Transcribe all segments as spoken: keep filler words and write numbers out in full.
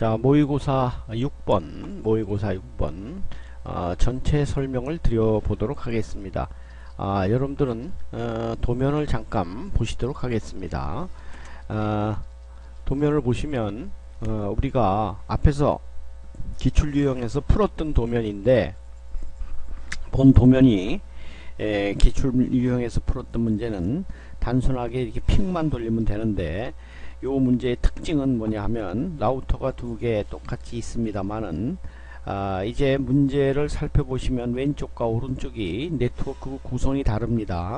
자, 모의고사 육 번, 모의고사 육 번 어, 전체 설명을 드려보도록 하겠습니다. 아, 여러분들은 어, 도면을 잠깐 보시도록 하겠습니다. 어, 도면을 보시면 어, 우리가 앞에서 기출유형에서 풀었던 도면인데, 본 도면이 에, 기출유형에서 풀었던 문제는 단순하게 이렇게 픽만 돌리면 되는데, 요 문제의 특징은 뭐냐 하면 라우터가 두 개 똑같이 있습니다만은 아, 이제 문제를 살펴보시면 왼쪽과 오른쪽이 네트워크 구성이 다릅니다.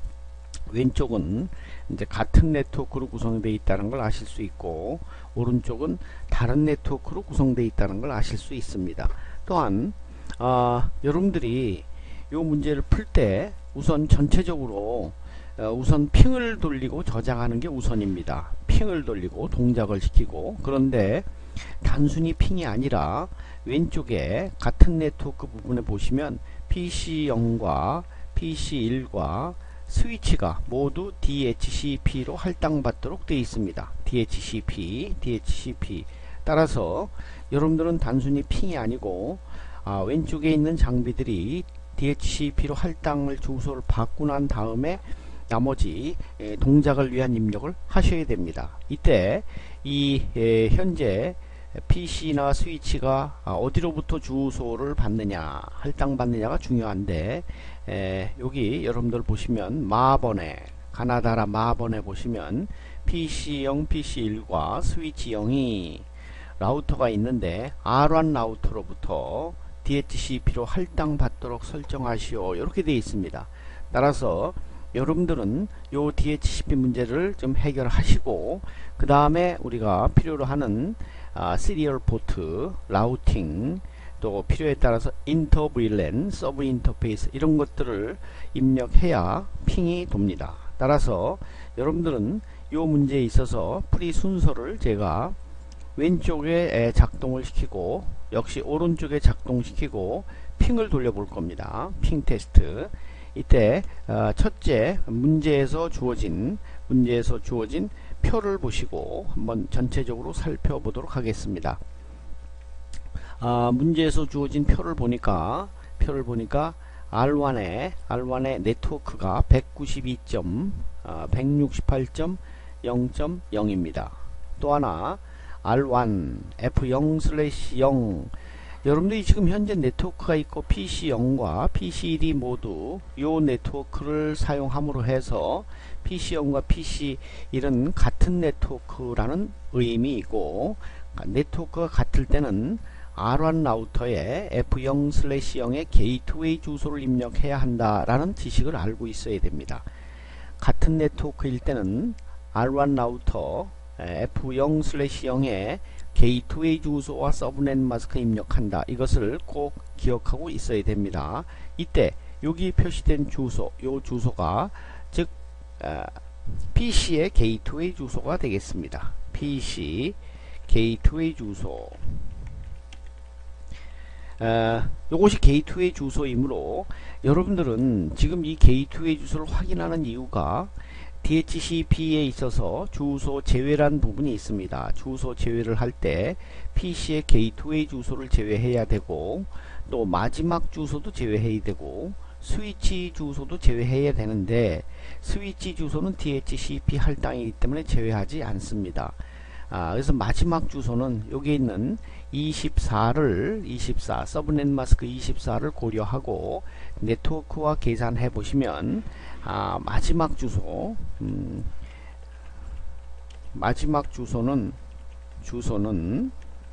왼쪽은 이제 같은 네트워크로 구성되어 있다는 걸 아실 수 있고, 오른쪽은 다른 네트워크로 구성되어 있다는 걸 아실 수 있습니다. 또한 아, 여러분들이 요 문제를 풀 때 우선 전체적으로 어, 우선 핑을 돌리고 저장하는 게 우선입니다. 핑을 돌리고 동작을 시키고, 그런데 단순히 핑이 아니라 왼쪽에 같은 네트워크 부분에 보시면 피씨 영과 피씨 일과 스위치가 모두 디에이치시피로 할당받도록 되어 있습니다. 디에이치시피, 디에이치시피. 따라서 여러분들은 단순히 핑이 아니고 아, 왼쪽에 있는 장비들이 디에이치시피로 할당을 주소를 받고 난 다음에 나머지 에, 동작을 위한 입력을 하셔야 됩니다. 이때 이 에, 현재 피씨나 스위치가 아, 어디로부터 주소를 받느냐, 할당받느냐가 중요한데, 에, 여기 여러분들 보시면 마번에, 가나다라 마번에 보시면 피씨 영, 피씨 일과 스위치 영이 라우터가 있는데 알원 라우터로부터 디에이치시피로 할당받도록 설정하시오, 이렇게 되어 있습니다. 따라서 여러분들은 요 디에이치시피 문제를 좀 해결하시고, 그 다음에 우리가 필요로 하는 아, 시리얼 포트, 라우팅, 또 필요에 따라서 인터 브이랜, 서브 인터페이스 이런 것들을 입력해야 핑이 돕니다. 따라서 여러분들은 요 문제에 있어서 풀이 순서를 제가 왼쪽에 작동을 시키고 역시 오른쪽에 작동시키고 핑을 돌려볼 겁니다. 핑 테스트. 이때 어, 첫째 문제에서 주어진 문제에서 주어진 표를 보시고 한번 전체적으로 살펴보도록 하겠습니다. 아, 문제에서 주어진 표를 보니까 표를 보니까 알원의 알원의 네트워크가 백구십이 점 백육십팔 점 영 점 영입니다. 또 하나 알원 에프 영 슬래시 영, 여러분들이 지금 현재 네트워크가 있고 피씨 영과 피씨 일이 모두 요 네트워크를 사용함으로 해서 피씨 영과 피씨 일은 같은 네트워크라는 의미이고, 네트워크가 같을 때는 알원 라우터에 에프 영 슬래시 영의 게이트웨이 주소를 입력해야 한다라는 지식을 알고 있어야 됩니다. 같은 네트워크일 때는 알원 라우터 에프 영 슬래시 영의 게이트웨이 주소와 서브넷 마스크 입력한다. 이것을 꼭 기억하고 있어야 됩니다. 이때 여기 표시된 주소, 요 주소가 즉 어, 피씨의 게이트웨이 주소가 되겠습니다. 피씨 게이트웨이 주소. 어, 요것이 게이트웨이 주소이므로 여러분들은 지금 이 게이트웨이 주소를 확인하는 이유가 디에이치시피에 있어서 주소 제외란 부분이 있습니다. 주소 제외를 할 때 피씨의 게이트웨이 주소를 제외해야 되고, 또 마지막 주소도 제외해야 되고, 스위치 주소도 제외해야 되는데 스위치 주소는 디에이치시피 할당이기 때문에 제외하지 않습니다. 아, 그래서 마지막 주소는 여기 있는 이십사를 이십사 서브넷 마스크 이십사를 고려하고 네트워크와 계산해 보시면 아, 마지막 주소 음, 마지막 주소는 주소는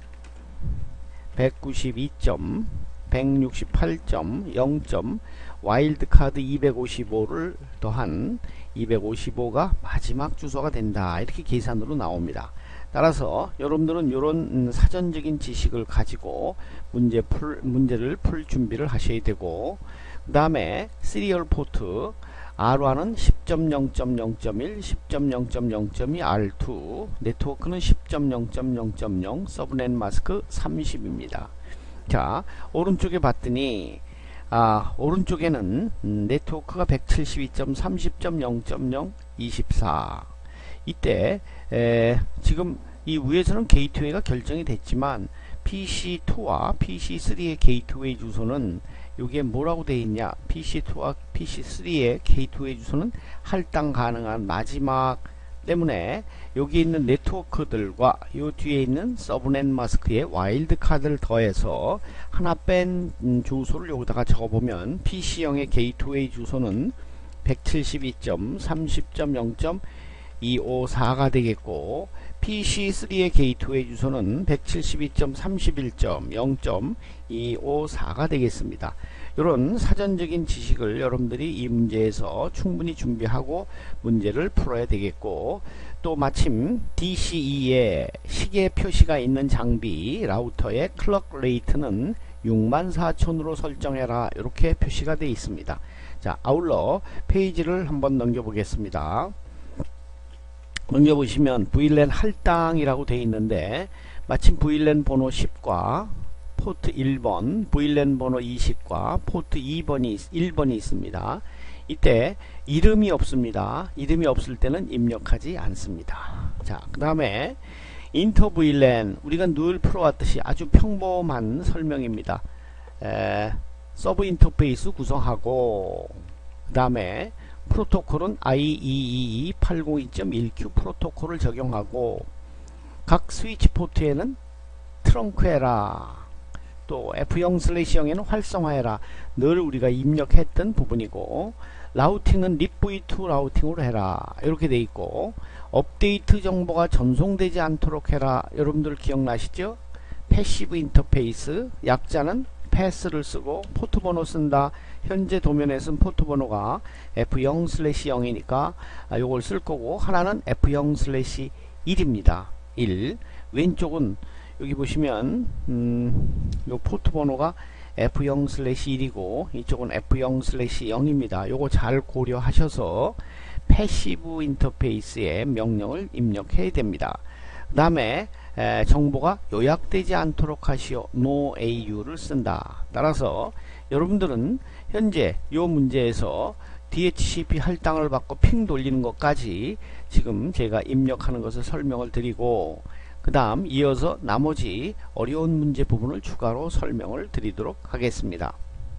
백구십이 점 백육십팔 점 영 점 와일드카드 이백오십오를 더한 이백오십오가 마지막 주소가 된다, 이렇게 계산으로 나옵니다. 따라서 여러분들은 이런 사전적인 지식을 가지고 문제 풀, 문제를 풀 준비를 하셔야 되고, 그 다음에 시리얼 포트 알원은 십 점 영 점 영 점 일, 십 점 영 점 영 점 이 알 투, 네트워크는 십 점 영 점 영 점 영, 서브넷 마스크 삼십입니다. 자, 오른쪽에 봤더니 아, 오른쪽에는 음, 네트워크가 백칠십이 점 삼십 점 영 점 영 이십사. 이때 에, 지금 이 위에서는 게이트웨이가 결정이 됐지만 피씨투와 피씨쓰리의 게이트웨이 주소는 여기에 뭐라고 되어 있냐, 피씨투와 피씨쓰리의 게이트웨이 주소는 할당 가능한 마지막 때문에 여기 있는 네트워크들과 요 뒤에 있는 서브넷 마스크의 와일드 카드를 더해서 하나 뺀 주소를 여기다가 적어보면 피씨용의 게이트웨이 주소는 백칠십이 점 삼십 점 영 점 이오사가 되겠고, 피씨쓰리의 게이트웨이 주소는 백칠십이 점 삼십일 점 영 점 이오사가 되겠습니다. 이런 사전적인 지식을 여러분들이 이 문제에서 충분히 준비하고 문제를 풀어야 되겠고, 또 마침 디씨이에 시계 표시가 있는 장비 라우터의 클럭 레이트는 육만 사천으로 설정해라, 이렇게 표시가 되어 있습니다. 자, 아울러 페이지를 한번 넘겨 보겠습니다. 넘겨보시면 브이랜 할당이라고 되어 있는데, 마침 브이랜 번호 십과 포트 일 번, 브이랜 번호 이십과 포트 이 번이 일 번이 있습니다. 이때 이름이 없습니다. 이름이 없을 때는 입력하지 않습니다. 자, 그 다음에 인터 브이랜, 우리가 늘 풀어왔듯이 아주 평범한 설명입니다. 에, 서브 인터페이스 구성하고, 그 다음에 프로토콜은 아이이이이 팔공이 점 일 큐 프로토콜을 적용하고, 각 스위치 포트에는 트렁크해라, 또 에프 영 슬래시 영에는 활성화해라, 늘 우리가 입력했던 부분이고, 라우팅은 립브이 투 라우팅으로 해라, 이렇게 돼 있고, 업데이트 정보가 전송되지 않도록 해라, 여러분들 기억나시죠? 패시브 인터페이스, 약자는 패스를 쓰고 포트 번호 쓴다. 현재 도면에서는 포트 번호가 에프 영 슬래시 영이니까 아, 요걸 쓸 거고, 하나는 에프 영 슬래시 일입니다. 일. 왼쪽은 여기 보시면 음, 요 포트 번호가 에프 영 슬래시 일이고 이쪽은 에프 영 슬래시 영입니다. 요거 잘 고려하셔서 패시브 인터페이스에 명령을 입력해야 됩니다. 그 다음에 에, 정보가 요약되지 않도록 하시오. no au를 쓴다. 따라서 여러분들은 현재 요 문제에서 디에이치시피 할당을 받고 핑 돌리는 것까지 지금 제가 입력하는 것을 설명을 드리고, 그 다음 이어서 나머지 어려운 문제 부분을 추가로 설명을 드리도록 하겠습니다.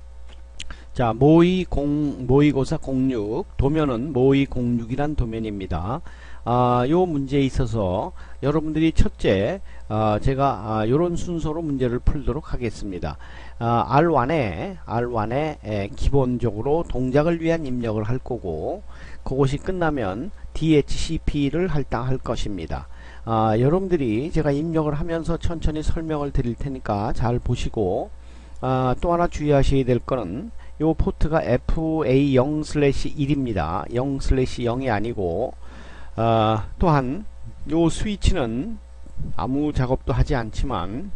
자, 모의 공, 모의고사 공육, 도면은 모의 공육이란 도면입니다. 아, 요 문제에 있어서 여러분들이 첫째, 아, 제가 아, 요런 순서로 문제를 풀도록 하겠습니다. 아, 알원에 알원에 에, 기본적으로 동작을 위한 입력을 할 거고, 그것이 끝나면 디에이치시피를 할당할 것입니다. 아, 여러분들이 제가 입력을 하면서 천천히 설명을 드릴 테니까 잘 보시고, 아, 또 하나 주의하셔야 될 거는 요 포트가 에프에이 영 슬래시 일입니다. 영 슬래시 영이 아니고, 아, 또한 요 스위치는 아무 작업도 하지 않지만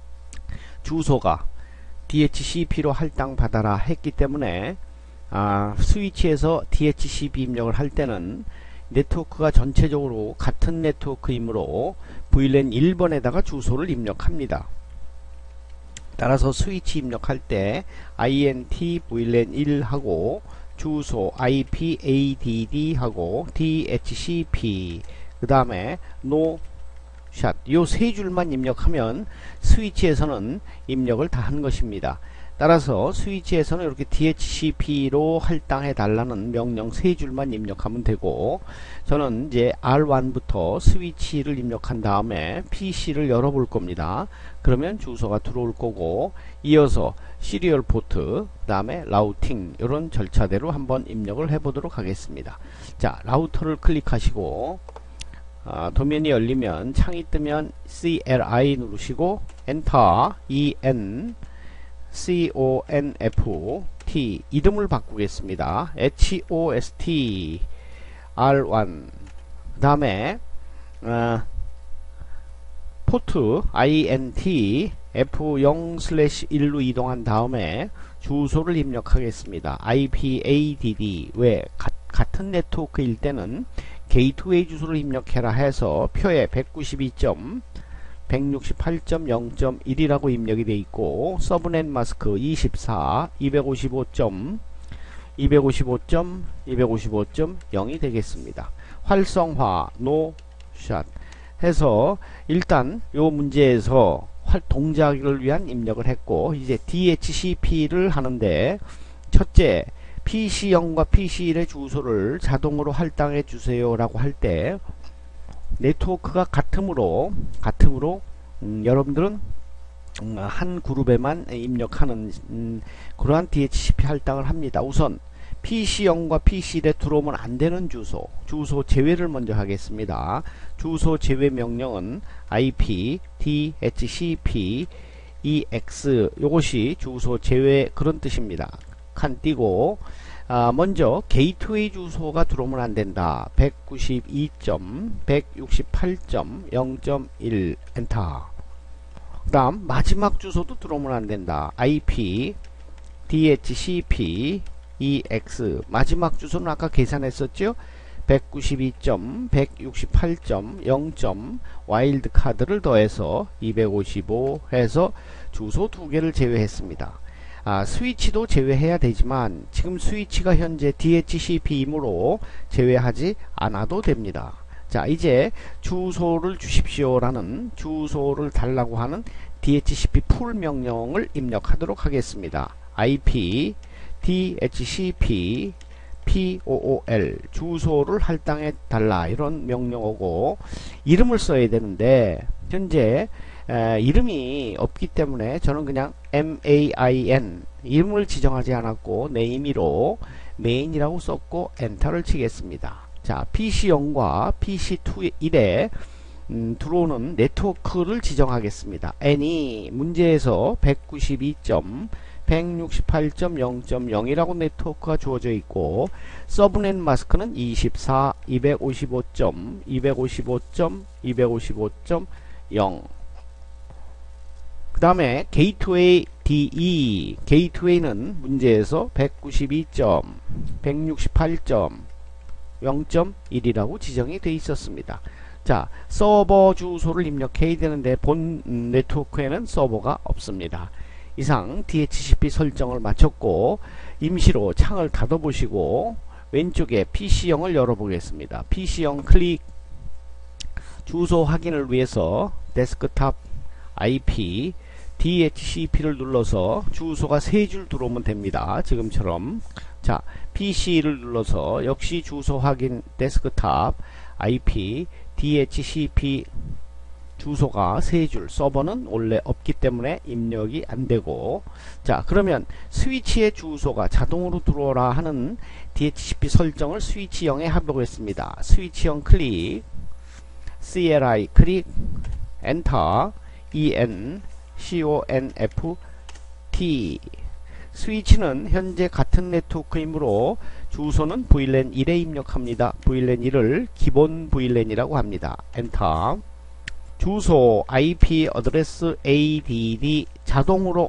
주소가 디에이치시피로 할당 받아라 했기 때문에 아, 스위치에서 디에이치시피 입력을 할 때는 네트워크가 전체적으로 같은 네트워크이므로 브이랜 일 번에다가 주소를 입력합니다. 따라서 스위치 입력할 때 아이엔티 브이랜 일 하고 주소 아이피 에이디디 하고 디에이치시피 그 다음에 no 샷, 요 세 줄만 입력하면 스위치에서는 입력을 다 한 것입니다. 따라서 스위치에서는 이렇게 디에이치시피로 할당해 달라는 명령 세 줄만 입력하면 되고, 저는 이제 알원부터 스위치를 입력한 다음에 피씨를 열어볼 겁니다. 그러면 주소가 들어올 거고, 이어서 시리얼 포트, 그 다음에 라우팅, 이런 절차대로 한번 입력을 해 보도록 하겠습니다. 자, 라우터를 클릭하시고 아, 도면이 열리면 창이 뜨면 씨엘아이 누르시고 엔터 en conft 이름을 바꾸겠습니다. host 알원 그 다음에 어, 포트 int 에프 영 슬래시 일로 이동한 다음에 주소를 입력하겠습니다. 아이피에이디디 왜 가, 같은 네트워크일 때는 게이트웨이 주소를 입력해라 해서 표에 백구십이 점 백육십팔 점 영 점 일이라고 입력이 되어 있고, 서브넷 마스크 이십사 이백오십오 점 이백오십오 점 이백오십오 점 영이 되겠습니다. 활성화 노 샷 해서 일단 요 문제에서 활 동작을 위한 입력을 했고, 이제 디에이치시피를 하는데, 첫째 피씨영과 피씨일의 주소를 자동으로 할당해 주세요 라고 할 때 네트워크가 같으므로 같으므로 음, 여러분들은 음, 한 그룹에만 입력하는 음, 그러한 디에이치시피 할당을 합니다. 우선 피씨영과 피씨일에 들어오면 안되는 주소, 주소 제외를 먼저 하겠습니다. 주소 제외 명령은 아이피 디에이치시피 이엑스, 요것이 주소 제외 그런 뜻입니다. 칸 띄고, 아, 먼저 게이트웨이 주소가 들어오면 안된다. 백구십이 점 백육십팔 점 영 점 일 엔터. 그 다음 마지막 주소도 들어오면 안된다. 아이피 디에이치시피 이엑스, 마지막 주소는 아까 계산했었죠. 백구십이 점 백육십팔 점 영 점 와일드 카드를 더해서 이백오십오 해서 주소 두 개를 제외했습니다. 아, 스위치도 제외해야 되지만 지금 스위치가 현재 디에이치시피이므로 제외하지 않아도 됩니다. 자, 이제 주소를 주십시오 라는, 주소를 달라고 하는 디에이치시피 풀 명령을 입력하도록 하겠습니다. 아이피 디에이치시피 포올, 주소를 할당해 달라, 이런 명령 오고, 이름을 써야 되는데 현재 에, 이름이 없기 때문에 저는 그냥 메인, 이름을 지정하지 않았고 내 임의로 메인이라고 썼고 엔터를 치겠습니다. 자, 피씨영과 피씨이일에 음, 들어오는 네트워크를 지정하겠습니다. any, 문제에서 백구십이 점 백육십팔 점 영 점 영이라고 네트워크가 주어져 있고, 서브넷 마스크는 이십사, 이백오십오 점 이백오십오 점 이백오십오 점 영. 그 다음에 게이트웨이 디이, 게이트웨이는 문제에서 백구십이 점 백육십팔 점 영 점 일이라고 지정이 되어 있었습니다. 자, 서버 주소를 입력해야 되는데 본 네트워크에는 서버가 없습니다. 이상 디에이치시피 설정을 마쳤고 임시로 창을 닫아 보시고 왼쪽에 피씨영을 열어 보겠습니다. 피씨영 클릭, 주소 확인을 위해서 데스크탑 아이피 디에이치시피를 눌러서 주소가 세 줄 들어오면 됩니다. 지금처럼. 자, 피씨를 눌러서 역시 주소 확인 데스크탑 아이피 디에이치시피 주소가 세 줄, 서버는 원래 없기 때문에 입력이 안되고, 자, 그러면 스위치의 주소가 자동으로 들어오라 하는 디에이치시피 설정을 스위치영에 해보겠습니다. 스위치영 클릭, 씨엘아이 클릭, 엔터, en conft. 스위치는 현재 같은 네트워크이므로 주소는 브이랜 일에 입력합니다. 브이랜 일을 기본 브이랜이라고 합니다. 엔터. 주소 아이피 어드레스 에이디디 자동으로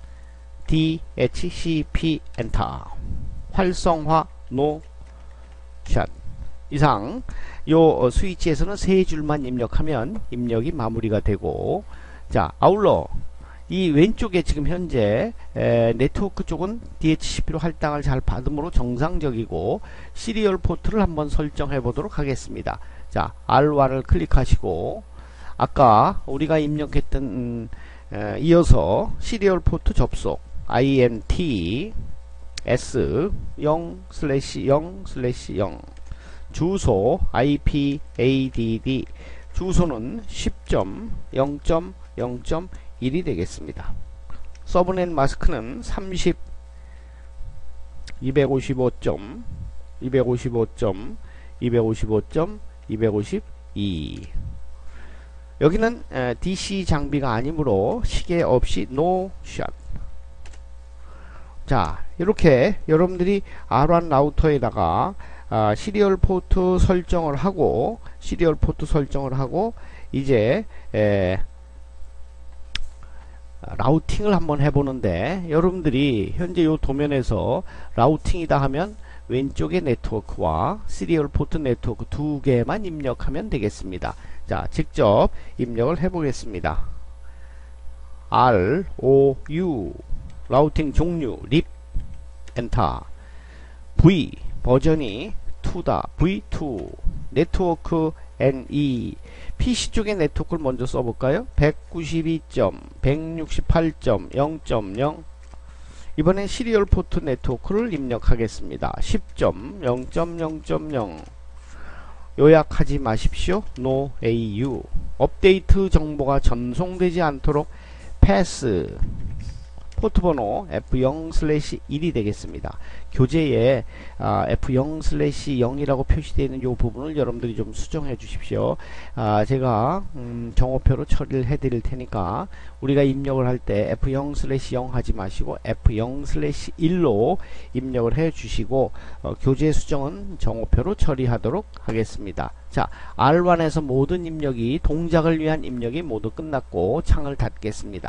디에이치시피 엔터. 활성화 노 샷. 이상 요 스위치에서는 세 줄만 입력하면 입력이 마무리가 되고, 자, 아울러 이 왼쪽에 지금 현재 에, 네트워크 쪽은 디에이치시피로 할당을 잘 받음으로 정상적이고, 시리얼 포트를 한번 설정해 보도록 하겠습니다. 자, 알와를 클릭하시고 아까 우리가 입력했던 음, 에, 이어서 시리얼 포트 접속 아이엔티 에스 영 슬래시 영 슬래시 영, 주소 아이피 에이디디, 주소는 십 점 영 점 영 점 일이 되겠습니다. 서브넷 마스크는 삼십, 이백오십오 점 이백오십오 점 이백오십오 점 이백오십이. 여기는 에, 디씨 장비가 아니므로 시계 없이 노샷. 자, 이렇게 여러분들이 알원 라우터에다가 아, 시리얼 포트 설정을 하고 시리얼 포트 설정을 하고 이제 에, 라우팅을 한번 해보는데, 여러분들이 현재 이 도면에서 라우팅이다 하면 왼쪽의 네트워크와 시리얼 포트 네트워크 두 개만 입력하면 되겠습니다. 자, 직접 입력을 해보겠습니다. R, O, U, 라우팅 종류, 립, 엔터. V, 버전이 이다, 브이 투, 네트워크 엔 이 피씨 쪽의 네트워크를 먼저 써볼까요? 백구십이 점 백육십팔 점 영 점 영 이번엔 시리얼 포트 네트워크를 입력하겠습니다. 십 점 영 점 영 점 영 요약하지 마십시오. No 에이유 업데이트 정보가 전송되지 않도록 패스 포트 번호 에프 영 슬래시 일이 되겠습니다. 교재에 아, 에프 영 슬래시 영이라고 표시되어 있는 이 부분을 여러분들이 좀 수정해 주십시오. 아, 제가 음, 정오표로 처리를 해 드릴 테니까 우리가 입력을 할 때 에프 영 슬래시 영 하지 마시고 에프 영 슬래시 일로 입력을 해 주시고 어, 교재 수정은 정오표로 처리하도록 하겠습니다. 자, 알 원에서 모든 입력이 동작을 위한 입력이 모두 끝났고 창을 닫겠습니다.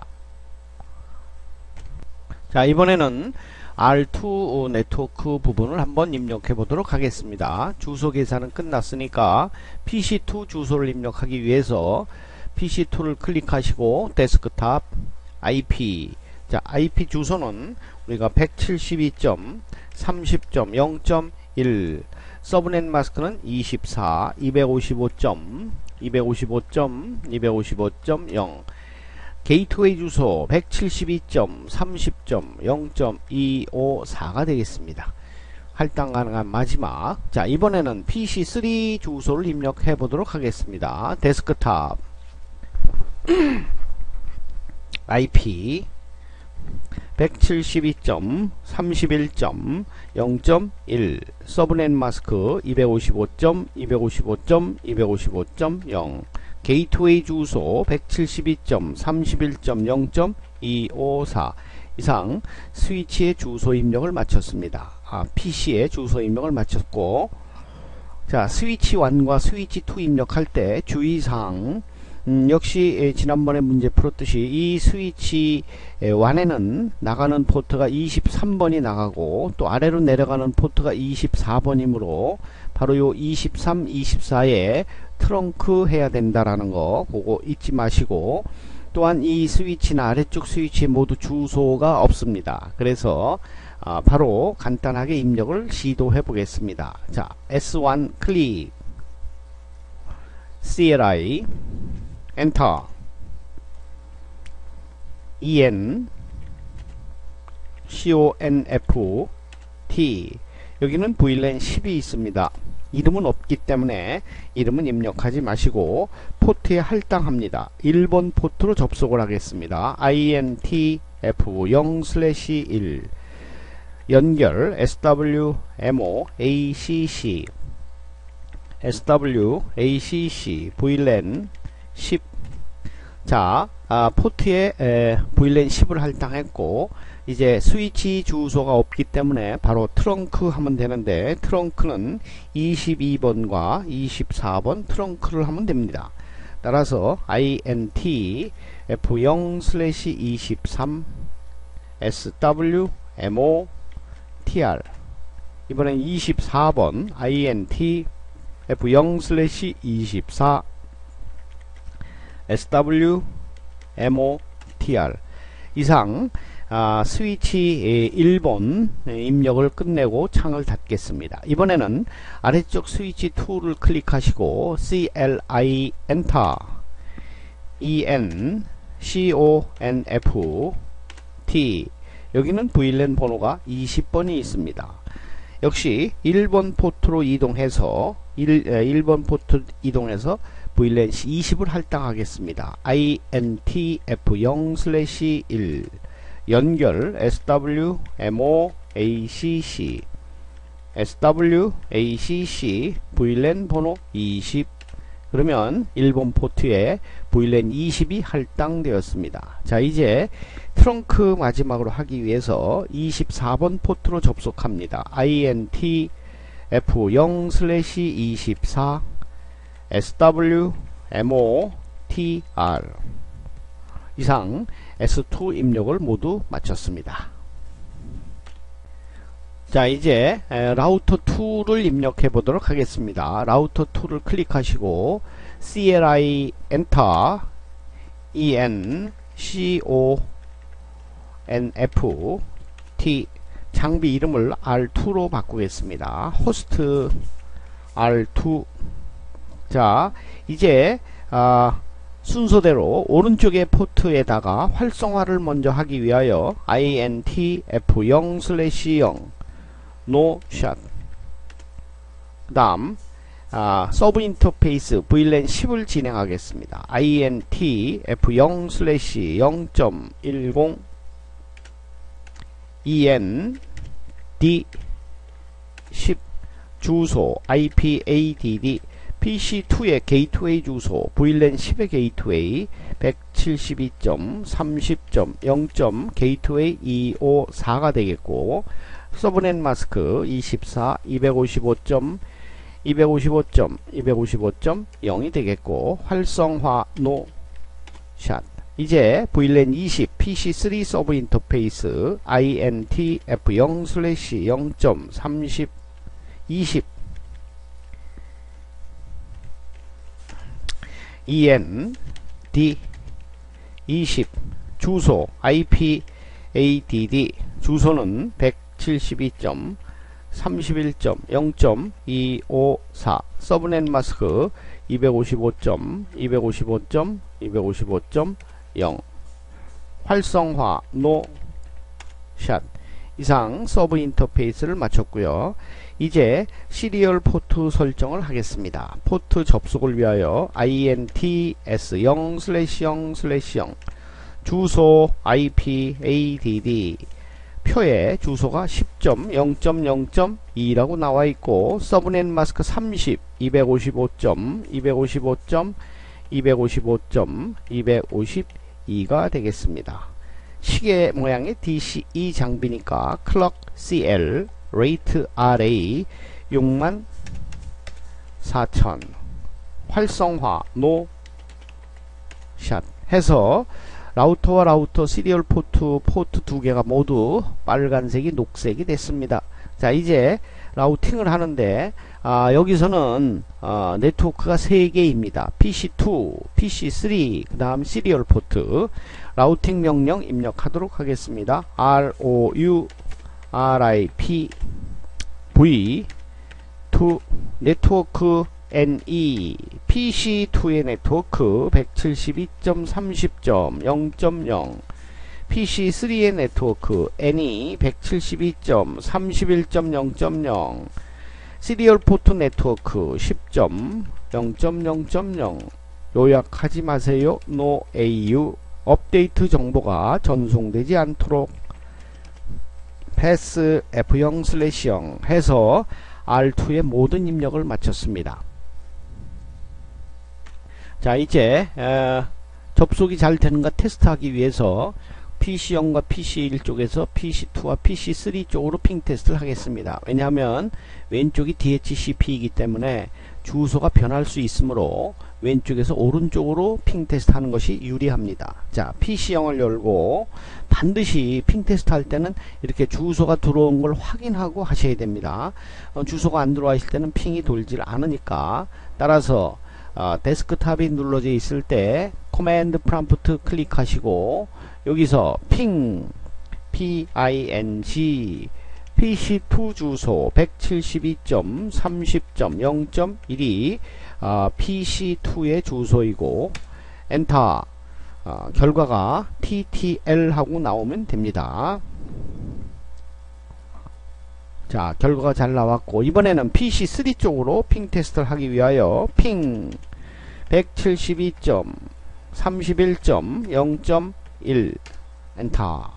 자, 이번에는 알 투 네트워크 부분을 한번 입력해 보도록 하겠습니다. 주소 계산은 끝났으니까 피씨 투 주소를 입력하기 위해서 피씨 투를 클릭하시고 데스크탑 아이피 자 아이피 주소는 우리가 백칠십이 점 삼십 점 영 점 일 서브넷 마스크는 이십사 이백오십오 점 이백오십오 점 이백오십오 점 영 게이트웨이 주소 백칠십이 점 삼십 점 영 점 이오사가 되겠습니다. 할당 가능한 마지막. 자, 이번에는 피씨 쓰리 주소를 입력해 보도록 하겠습니다. 데스크탑 아이피 백칠십이 점 삼십일 점 영 점 일 서브넷 마스크 이백오십오 점 이백오십오 점 이백오십오 점 영 게이트웨이 주소 백칠십이 점 삼십일 점 영 점 이오사 이상 스위치의 주소 입력을 마쳤습니다. 아, 피씨의 주소 입력을 마쳤고 자 스위치 일과 스위치 투 입력할 때 주의사항 음, 역시 에, 지난번에 문제 풀었듯이 이 스위치 일에는 나가는 포트가 이십삼 번이 나가고 또 아래로 내려가는 포트가 이십사 번이므로 바로 요 이십삼, 이십사에 트렁크 해야 된다라는 거 그거 잊지 마시고 또한 이 스위치나 아래쪽 스위치에 모두 주소가 없습니다. 그래서 아, 바로 간단하게 입력을 시도해 보겠습니다. 자 에스 원 클릭 씨엘아이 엔터 엔 컨프 t 여기는 브이랜 십이 있습니다. 이름은 없기 때문에 이름은 입력하지 마시고 포트에 할당합니다. 일 번 포트로 접속을 하겠습니다. 아이엔티에프 영 슬래시 일 연결 에스더블유엠오 에이씨씨 에스더블유에이씨씨 브이랜 십 자 아, 포트에 에, 브이랜 십을 할당했고 이제 스위치 주소가 없기 때문에 바로 트렁크 하면 되는데 트렁크는 이십이 번과 이십사 번 트렁크를 하면 됩니다. 따라서 아이엔티 에프 영 슬래시 이십삼 에스더블유엠오 티알 이번엔 이십사 번 아이엔티 에프 영 슬래시 이십사 에스더블유엠오 티알 이상 아, 스위치 일 번 입력을 끝내고 창을 닫겠습니다. 이번에는 아래쪽 스위치 투를 클릭하시고 씨엘아이 엔터 엔 컨프 t 여기는 브이랜 번호가 이십 번이 있습니다. 역시 일 번 포트로 이동해서 일, 일 번 포트 이동해서 브이랜 이십을 할당하겠습니다. 아이엔티에프 영 슬래시 일 연결 에스더블유엠오 에이씨씨 에스더블유에이씨씨 브이랜 번호 이십 그러면 일 번 포트에 브이랜 이십이 할당되었습니다. 자 이제 트렁크 마지막으로 하기 위해서 이십사 번 포트로 접속합니다. 아이엔티에프 영 슬래시 이십사 에스더블유엠오 티알 이상 에스 투 입력을 모두 마쳤습니다. 자 이제 에, 라우터 투를 입력해 보도록 하겠습니다. 라우터 투를 클릭하시고 씨엘아이 엔터 엔 컨프 t 장비 이름을 알 투로 바꾸겠습니다. 호스트 알 투 자, 이제 아, 순서대로 오른쪽의 포트에다가 활성화를 먼저 하기 위하여 아이엔티 에프 영 슬래시 영 노샷 그 다음 아, 서브 인터페이스 브이랜 십을 진행하겠습니다. 아이엔티 에프 영 슬래시 영 점 일공 이엔 디 십 주소 아이피 에이디디 피씨 투의 게이트웨이 주소 브이랜 십의 게이트웨이 백칠십이 점 삼십 점 영 점 게이트웨이 이백오십사가 되겠고 서브넷 마스크 이십사 이백오십오 점 이백오십오 점 이백오십오 점 영이 되겠고 활성화 노샷 이제 브이랜 이십 피씨 쓰리 서브 인터페이스 아이엔티 에프 영 슬래시 영 점 삼십 이십 이엔 디 이십 주소 아이피 에이디디 주소는 백칠십이 점 삼십일 점 영 점 이백오십사 서브넷 마스크 이백오십오 점 이백오십오 점 이백오십오 점 영 활성화 노샷 이상 서브 인터페이스를 마쳤고요. 이제 시리얼 포트 설정을 하겠습니다. 포트 접속을 위하여 아이엔티 에스 영 슬래시 영 슬래시 영 주소 아이피 에이디디 표에 주소가 십 점 영 점 영 점 이라고 나와 있고 서브넷 마스크 삼십 이백오십오 점 이백오십오 점 이백오십오 점 이백오십이가 되겠습니다. 시계 모양의 디씨이 장비니까 클럭 씨엘 레이트 알에이 육만 사천 활성화 노샷 해서 라우터와 라우터 시리얼 포트 포트 두 개가 모두 빨간색이 녹색이 됐습니다. 자, 이제 라우팅을 하는데 아, 여기서는 아, 네트워크가 세 개입니다. 피씨 투, 피씨 쓰리, 그 다음 시리얼 포트 라우팅 명령 입력하도록 하겠습니다. ru rip v 투 네트워크 ene 피씨 투의 네트워크 백칠십이 점 삼십 점 영 점 영 피씨 쓰리의 네트워크 ne 백칠십이 점 삼십일 점 영 점 영 시리얼 포트 네트워크 십 점 영 점 영 점 영 요약하지 마세요. no au 업데이트 정보가 전송되지 않도록 패스 에프 영 슬래시 영 해서 알 투의 모든 입력을 마쳤습니다. 자, 이제 에, 접속이 잘 되는가 테스트하기 위해서 피씨 영과 피씨 일 쪽에서 피씨 투와 피씨 쓰리 쪽으로 핑 테스트를 하겠습니다. 왜냐하면 왼쪽이 디에이치시피이기 때문에 주소가 변할 수 있으므로 왼쪽에서 오른쪽으로 핑 테스트 하는 것이 유리합니다. 자, 피씨 영을 열고 반드시 핑 테스트 할 때는 이렇게 주소가 들어온 걸 확인하고 하셔야 됩니다. 어, 주소가 안 들어와 있을 때는 핑이 돌질 않으니까 따라서 어, 데스크탑이 눌러져 있을 때 코맨드 프롬프트 클릭하시고 여기서 핑 ping 피씨 투 주소 백칠십이 점 삼십 점 영 점 일이 어, 피씨 투의 주소이고 엔터 어, 결과가 티티엘 하고 나오면 됩니다. 자, 결과가 잘 나왔고 이번에는 피씨 쓰리 쪽으로 핑 테스트를 하기 위하여 핑 백칠십이 점 삼십일 점 영 점 일 엔터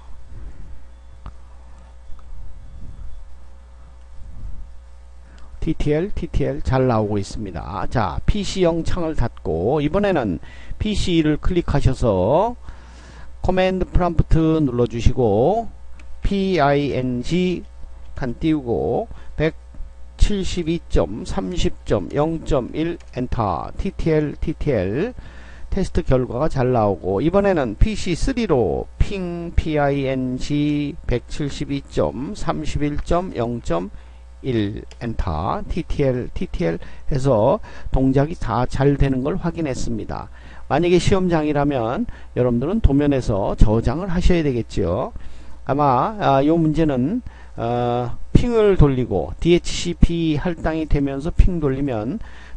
티티엘 티티엘 잘 나오고 있습니다. 자, 피씨 영 창을 닫고 이번에는 피씨 일을 클릭하셔서 코맨드 프롬프트 눌러주시고 ping 칸 띄우고 백칠십이 점 삼십 점 영 점 일 엔터 티티엘 티티엘 테스트 결과가 잘 나오고 이번에는 피씨 쓰리로 핑 ping 백칠십이 점 삼십일 점 영 점 일 엔터 티티엘 티티엘 해서 동작이 다 잘 되는 걸 확인했습니다. 만약에 시험장이라면 여러분들은 도면에서 저장을 하셔야 되겠죠. 아마 아, 이 문제는 어, 핑을 돌리고 디에이치시피 할당이 되면서 핑 돌리면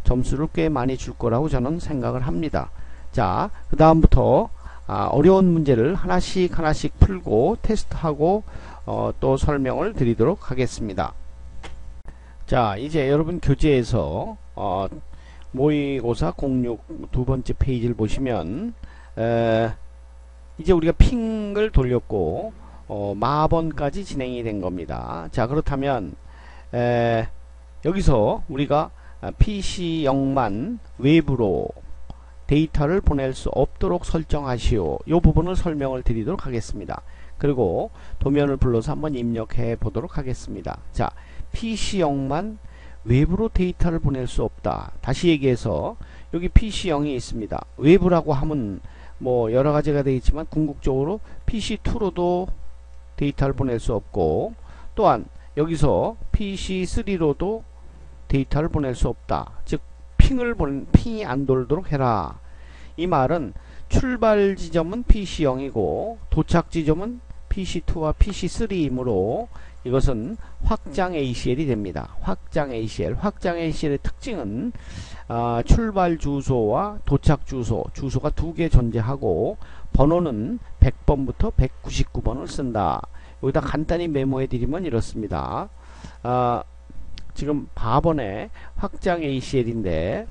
점수를 꽤 많이 줄 거라고 저는 생각을 합니다. 자, 그 다음부터 아, 어려운 문제를 하나씩 하나씩 풀고 테스트하고 어, 또 설명을 드리도록 하겠습니다. 자, 이제 여러분 교재에서 어, 모의고사 공육 두 번째 페이지를 보시면 에, 이제 우리가 핑을 돌렸고 어, 마번까지 진행이 된 겁니다. 자, 그렇다면 에, 여기서 우리가 피씨영만 외부로 데이터를 보낼 수 없도록 설정하시오. 이 부분을 설명을 드리도록 하겠습니다. 그리고 도면을 불러서 한번 입력해 보도록 하겠습니다. 자, 피씨영만 외부로 데이터를 보낼 수 없다. 다시 얘기해서 여기 피씨영이 있습니다. 외부라고 하면 뭐 여러 가지가 되겠지만 궁극적으로 피씨투로도 데이터를 보낼 수 없고, 또한 여기서 피씨쓰리로도 데이터를 보낼 수 없다. 즉 핑을 보낸 핑이 안 돌도록 해라. 이 말은 출발 지점은 피씨영이고 도착 지점은 피씨투와 피씨쓰리이므로 이것은 확장 에이씨엘이 됩니다. 확장 에이씨엘. 확장 에이씨엘의 특징은 아, 출발 주소와 도착 주소, 주소가 두 개 존재하고 번호는 백 번부터 백구십구 번을 쓴다. 여기다 간단히 메모해 드리면 이렇습니다. 아, 지금 사번에 확장 에이씨엘인데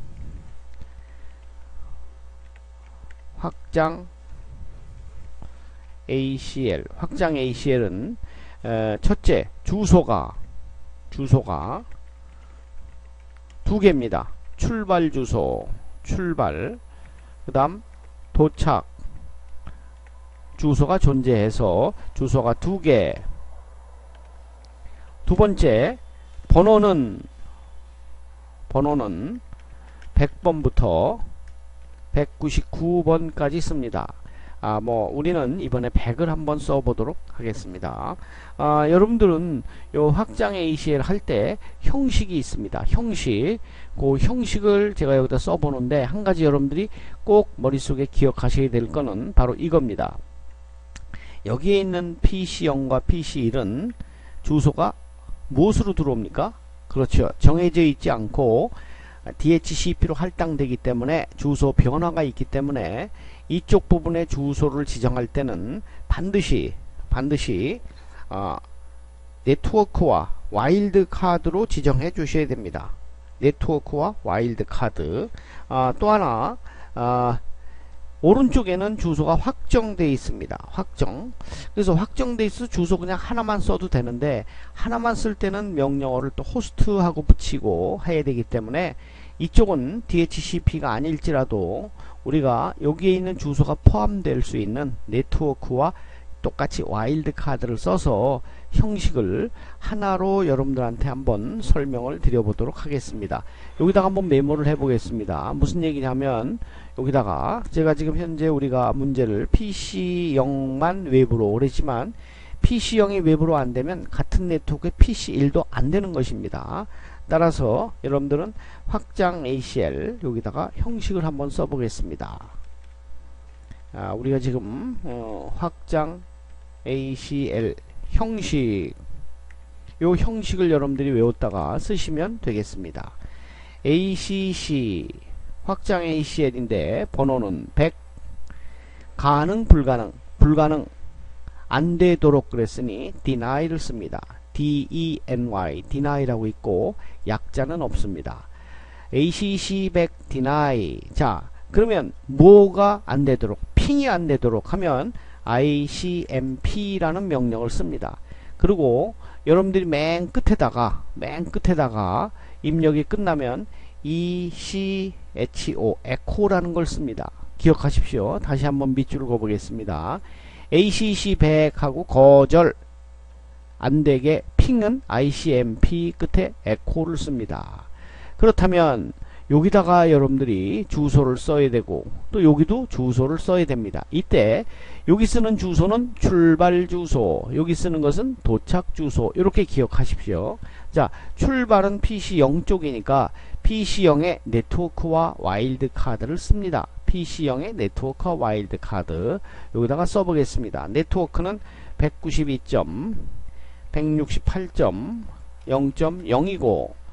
확장 에이씨엘 확장 에이씨엘은 에, 첫째 주소가 주소가 두 개입니다. 출발 주소 출발, 그 다음 도착 주소가 존재해서 주소가 두 개. 두 번째 번호는 번호는 백 번부터 백구십구 번까지 씁니다. 아, 뭐 우리는 이번에 백을 한번 써보도록 하겠습니다. 아, 여러분들은 요 확장 에이씨엘 할 때 형식이 있습니다. 형식, 그 형식을 제가 여기다 써보는데 한 가지 여러분들이 꼭 머릿속에 기억하셔야 될 거는 바로 이겁니다. 여기에 있는 피씨영과 피씨일은 주소가 무엇으로 들어옵니까? 그렇죠. 정해져 있지 않고 디에이치시피로 할당되기 때문에 주소 변화가 있기 때문에 이쪽 부분의 주소를 지정할 때는 반드시 반드시 어, 네트워크와 와일드카드로 지정해 주셔야 됩니다. 네트워크와 와일드카드. 어, 또 하나 어, 오른쪽에는 주소가 확정되어 있습니다. 확정. 그래서 확정되어 있어 주소 그냥 하나만 써도 되는데 하나만 쓸 때는 명령어를 또 호스트하고 붙이고 해야 되기 때문에 이쪽은 디에이치시피가 아닐지라도 우리가 여기에 있는 주소가 포함될 수 있는 네트워크와 똑같이 와일드카드를 써서 형식을 하나로 여러분들한테 한번 설명을 드려보도록 하겠습니다. 여기다가 한번 메모를 해보겠습니다. 무슨 얘기냐면 여기다가 제가 지금 현재 우리가 문제를 피씨영만 외부로 그랬지만 피씨영이 외부로 안되면 같은 네트워크에 피씨일도 안되는 것입니다. 따라서 여러분들은 확장 에이씨엘 여기다가 형식을 한번 써보겠습니다. 아, 우리가 지금 어, 확장 에이씨엘 형식, 요 형식을 여러분들이 외웠다가 쓰시면 되겠습니다. 에이씨씨 확장 에이씨엘인데 번호는 백, 가능 불가능 불가능 안되도록 그랬으니 deny를 씁니다. D-E-N-Y deny라고 있고 약자는 없습니다. 에이씨씨 백 deny. 자, 그러면 뭐가 안되도록, 핑이 안되도록 하면 아이씨엠피라는 명령을 씁니다. 그리고 여러분들이 맨 끝에다가 맨 끝에다가 입력이 끝나면 이씨에이치오 에코라는 걸 씁니다. 기억하십시오. 다시 한번 밑줄을 그어보겠습니다. 에이씨씨 백 하고 거절 안되게 핑은 아이씨엠피 끝에 에코를 씁니다. 그렇다면 여기다가 여러분들이 주소를 써야 되고 또 여기도 주소를 써야 됩니다. 이때 여기 쓰는 주소는 출발 주소, 여기 쓰는 것은 도착 주소, 이렇게 기억하십시오. 자, 출발은 피씨영 쪽이니까 피씨영의 네트워크와 와일드카드를 씁니다. 피씨영의 네트워크와 와일드카드 여기다가 써보겠습니다. 네트워크는 백구십이 점 백육십팔 점 영 점 영이고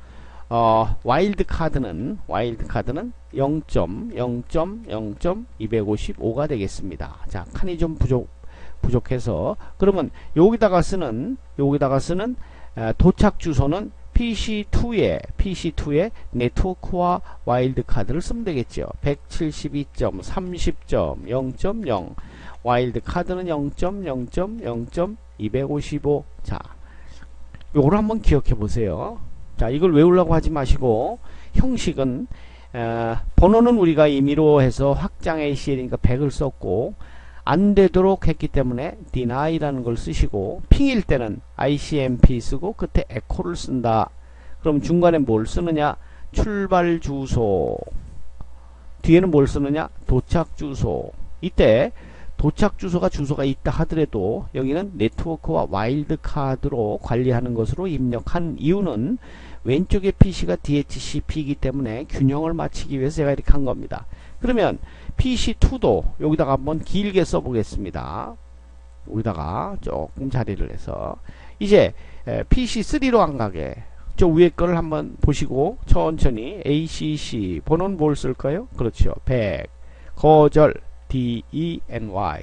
어, 와일드 카드는 와일드 카드는 영 점 영 점 영 점 이백오십오가 되겠습니다. 자, 칸이 좀 부족 부족해서 그러면 여기다가 쓰는 여기다가 쓰는 에, 도착 주소는 피씨투에 피씨투에 네트워크와 와일드 카드를 쓰면 되겠죠. 백칠십이 점 삼십 점 영 점 영 와일드 카드는 영 점 영 점 영 점 이백오십오. 자, 요걸 한번 기억해 보세요. 자, 이걸 외우려고 하지 마시고 형식은 에, 번호는 우리가 임의로 해서 확장 에이씨엘이니까 백을 썼고 안 되도록 했기 때문에 deni라는 걸 쓰시고 핑일 때는 아이씨엠피 쓰고 끝에 에코를 쓴다. 그럼 중간에 뭘 쓰느냐? 출발 주소. 뒤에는 뭘 쓰느냐? 도착 주소. 이때 도착 주소가 주소가 있다 하더라도 여기는 네트워크와 와일드 카드로 관리하는 것으로 입력한 이유는 왼쪽에 피씨가 디에이치시피이기 때문에 균형을 맞추기 위해서 제가 이렇게 한 겁니다. 그러면 피씨투도 여기다가 한번 길게 써보겠습니다. 여기다가 조금 자리를 해서 이제 피씨쓰리로 안 가게 저 위에 거를 한번 보시고 천천히 에이씨씨 번호는 뭘 쓸까요? 그렇죠. 백 거절 deny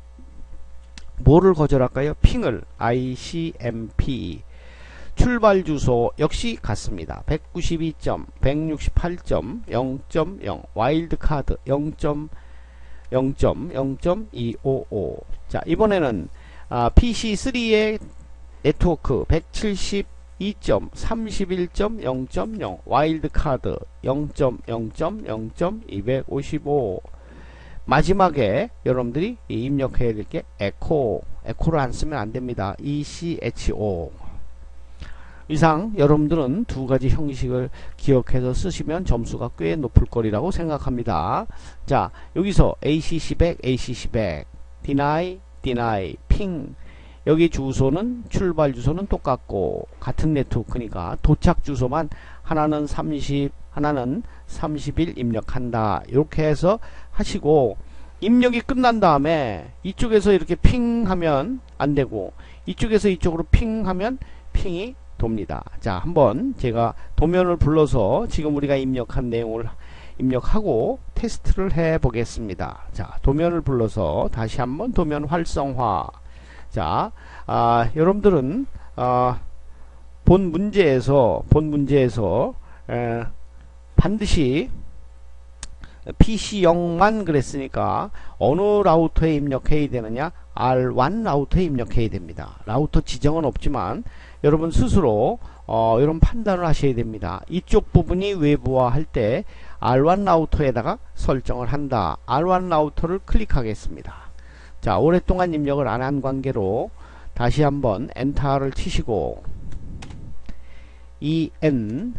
뭐를 거절할까요? 핑을 아이씨엠피 출발 주소 역시 같습니다. 백구십이 점 백육십팔 점 영 점 영 와일드 카드 영 점 영 점 영 점 이백오십오. 자, 이번에는 아, 피씨쓰리의 네트워크 백칠십이 점 삼십일 점 영 점 영 와일드 카드 영 점 영 점 영 점 이백오십오. 마지막에 여러분들이 입력해야 될 게 에코. 에코를 안 쓰면 안 됩니다. 이씨에이치오. 이상 여러분들은 두 가지 형식을 기억해서 쓰시면 점수가 꽤 높을 거리라고 생각합니다. 자, 여기서 에이씨씨 백, 에이씨씨 백, deny, deny, ping. 여기 주소는 출발 주소는 똑같고 같은 네트워크니까 도착 주소만 하나는 삼십, 하나는 삼십일 입력한다. 이렇게 해서 하시고 입력이 끝난 다음에 이쪽에서 이렇게 핑 하면 안 되고 이쪽에서 이쪽으로 핑 하면 핑이 돕니다. 자, 한번 제가 도면을 불러서 지금 우리가 입력한 내용을 입력하고 테스트를 해 보겠습니다. 자, 도면을 불러서 다시 한번 도면 활성화. 자, 아, 여러분들은 아, 본 문제에서 본 문제에서 에, 반드시 피씨영만 그랬으니까 어느 라우터에 입력해야 되느냐? 알원 라우터에 입력해야 됩니다. 라우터 지정은 없지만 여러분 스스로 어, 이런 판단을 하셔야 됩니다. 이쪽 부분이 외부화 할 때 알원 라우터에다가 설정을 한다. 알원 라우터를 클릭하겠습니다. 자, 오랫동안 입력을 안 한 관계로 다시 한번 엔터를 치시고 en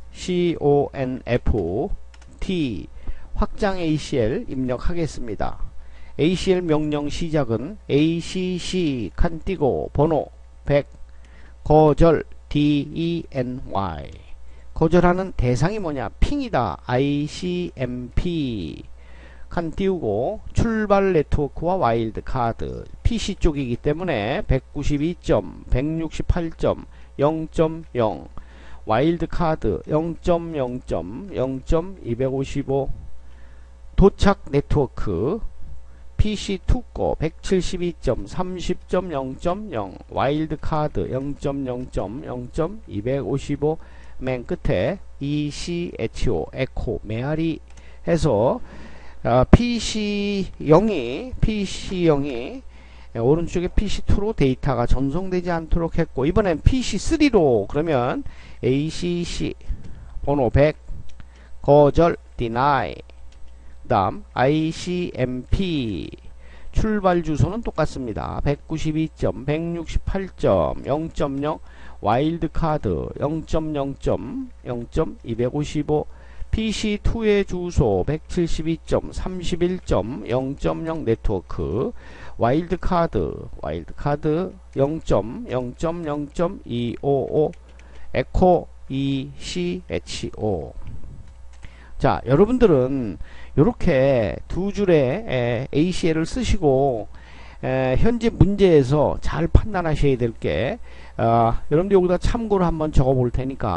conf t 확장 에이씨엘 입력하겠습니다. 에이씨엘 명령 시작은 에이씨씨 칸 띄고 번호 백 거절 deny 거절하는 대상이 뭐냐? 핑이다. 아이씨엠피 칸 띄우고 출발 네트워크와 와일드 카드 피씨 쪽이기 때문에 백구십이 점 백육십팔 점 영 점 영 와일드 카드 영 점 영 점 영 점 이백오십오 도착 네트워크 피씨투 거 백칠십이 점 삼십 점 영 점 영 와일드 카드 영 점 영 점 영 점 이백오십오 맨 끝에 이씨에이치오 에코 메아리 해서 어, 피씨영이 피씨영이 오른쪽에 피씨투로 데이터가 전송되지 않도록 했고 이번엔 피씨쓰리로 그러면 에이씨씨 번호 백 거절 deny 그 다음 아이씨엠피 출발 주소는 똑같습니다. 백구십이 점 백육십팔 점 영 점 영 와일드 카드 영 점 영 점 영 점 이백오십오 피씨투의 주소 백칠십이 점 삼십일 점 영 점 영 네트워크 와일드 카드 와일드 카드 영 점 영 점 영 점 이백오십오 에코 이씨에이치오. 자, 여러분들은 이렇게 두 줄의 에이씨엘을 쓰시고 에, 현재 문제에서 잘 판단하셔야 될 게 어, 여러분들 여기다 참고로 한번 적어 볼 테니까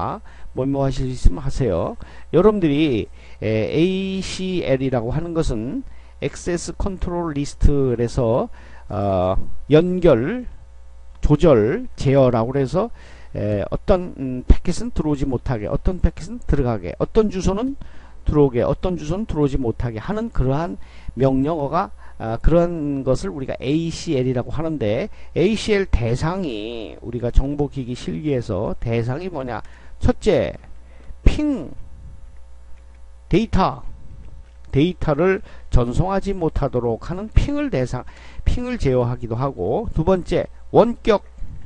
뭐 뭐 하실 수 있으면 하세요. 여러분들이 에이씨엘이라고 하는 것은 액세스 컨트롤 리스트에서 어, 연결, 조절, 제어라고 해서 에, 어떤 음, 패킷은 들어오지 못하게, 어떤 패킷은 들어가게, 어떤 주소는 들어오게, 어떤 주소는 들어오지 못하게 하는 그러한 명령어가 아, 그런 것을 우리가 에이씨엘이라고 하는데, 에이씨엘 대상이 우리가 정보기기 실기에서 대상이 뭐냐? 첫째, 핑, 데이터, 데이터를 전송하지 못하도록 하는 핑을 대상, 핑을 제어하기도 하고, 두 번째, 원격,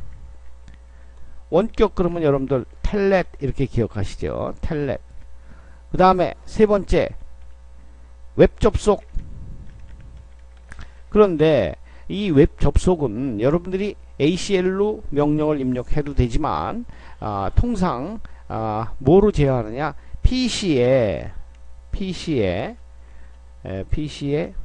원격 그러면 여러분들 텔넷 이렇게 기억하시죠? 텔넷. 그 다음에 세 번째, 웹 접속. 그런데 이 웹 접속은 여러분들이 에이씨엘로 명령을 입력해도 되지만 아, 통상 아, 뭐로 제어하느냐? 피씨에 PC에 에, PC에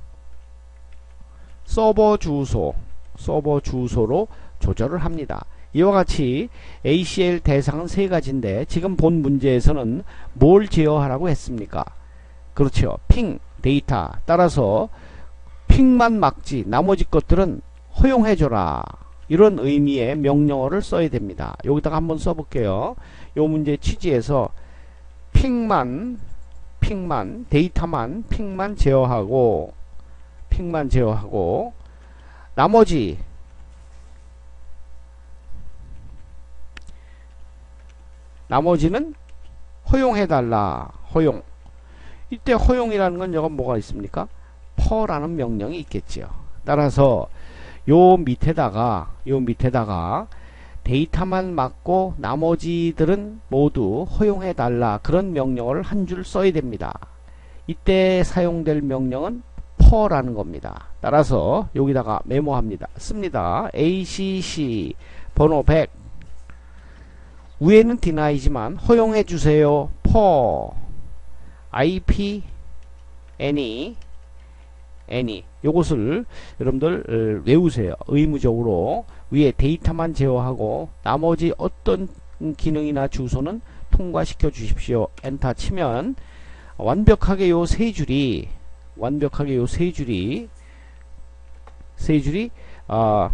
서버 주소 서버 주소로 조절을 합니다. 이와 같이 에이씨엘 대상은 세 가지인데 지금 본 문제에서는 뭘 제어하라고 했습니까? 그렇죠. 핑, 데이터. 따라서 핑만 막지 나머지 것들은 허용해줘라. 이런 의미의 명령어를 써야 됩니다. 여기다가 한번 써볼게요. 요 문제 취지에서 핑만 핑만 데이터만 핑만 제어하고 핑만 제어하고 나머지 나머지는 허용해달라. 허용. 이때 허용이라는 건 여기 뭐가 있습니까? 퍼라는 명령이 있겠지요. 따라서 요 밑에다가 요 밑에다가 데이터만 막고 나머지들은 모두 허용해달라. 그런 명령어를 한 줄 써야 됩니다. 이때 사용될 명령은 퍼라는 겁니다. 따라서 여기다가 메모합니다. 씁니다. 에이씨씨 번호 백. 위에는 deni지만 허용해주세요. per ip any any 요것을 여러분들 외우세요. 의무적으로 위에 데이터만 제어하고 나머지 어떤 기능이나 주소는 통과시켜 주십시오. 엔터 치면 완벽하게 요 세 줄이 완벽하게 요 세 줄이 세 줄이 어,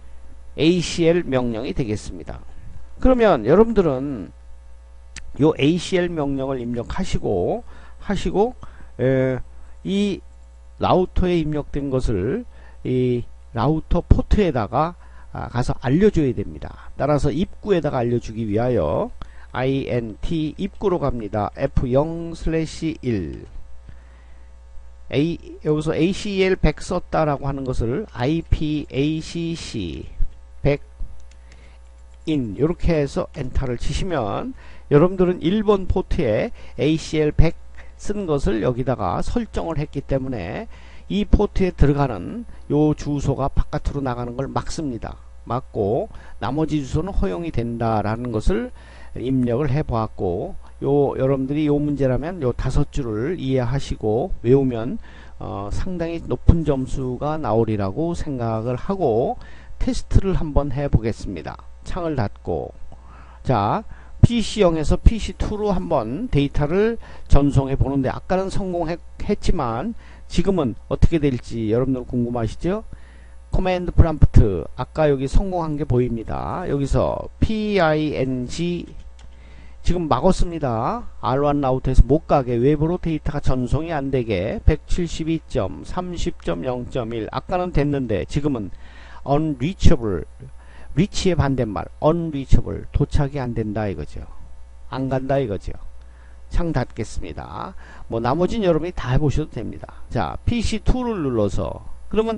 에이씨엘 명령이 되겠습니다. 그러면 여러분들은 요 에이씨엘 명령을 입력하시고 하시고 에, 이 라우터에 입력된 것을 이 라우터 포트에다가 아, 가서 알려줘야 됩니다. 따라서 입구에다가 알려주기 위하여 int 입구로 갑니다. 에프 영 슬래시 일 A, 여기서 에이씨엘 백 썼다라고 하는 것을 아이피 에이씨씨 백 인 이렇게 해서 엔터를 치시면 여러분들은 일 번 포트에 에이씨엘 백 쓴 것을 여기다가 설정을 했기 때문에 이 포트에 들어가는 요 주소가 바깥으로 나가는 걸 막습니다. 막고 나머지 주소는 허용이 된다라는 것을 입력을 해 보았고, 요 여러분들이 요 문제라면 요 다섯 줄을 이해하시고 외우면 어, 상당히 높은 점수가 나오리라고 생각을 하고 테스트를 한번 해 보겠습니다. 창을 닫고, 자 피씨영에서 피씨투로 한번 데이터를 전송해 보는데 아까는 성공했지만 지금은 어떻게 될지 여러분들 궁금하시죠? 커맨드 프롬프트 아까 여기 성공한 게 보입니다. 여기서 ping 지금 막았습니다. 알원 라우터에서 못 가게 외부로 데이터가 전송이 안 되게 백칠십이 점 삼십 점 영 점 일 아까는 됐는데 지금은 unreachable 리치의 반대말 unreachable 도착이 안 된다 이거죠. 안 간다 이거죠. 창 닫겠습니다. 뭐 나머지는 여러분이 다 해보셔도 됩니다. 자 피씨투를 눌러서 그러면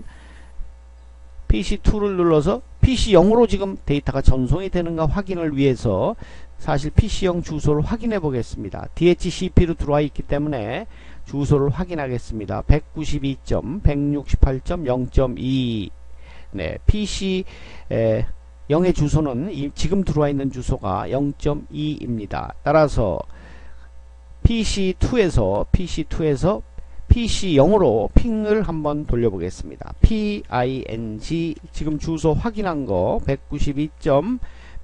피씨투를 눌러서 피씨영으로 지금 데이터가 전송이 되는가 확인을 위해서 사실 피씨영 주소를 확인해 보겠습니다. 디에이치시피로 들어와 있기 때문에 주소를 확인하겠습니다. 백구십이 점 백육십팔 점 영 점 이 네, 피씨 에, 영의 주소는 이, 지금 들어와 있는 주소가 영 점 이입니다. 따라서 피씨투에서 피씨투에서 피씨영으로 핑을 한번 돌려보겠습니다. ping 지금 주소 확인한 거 백구십이 점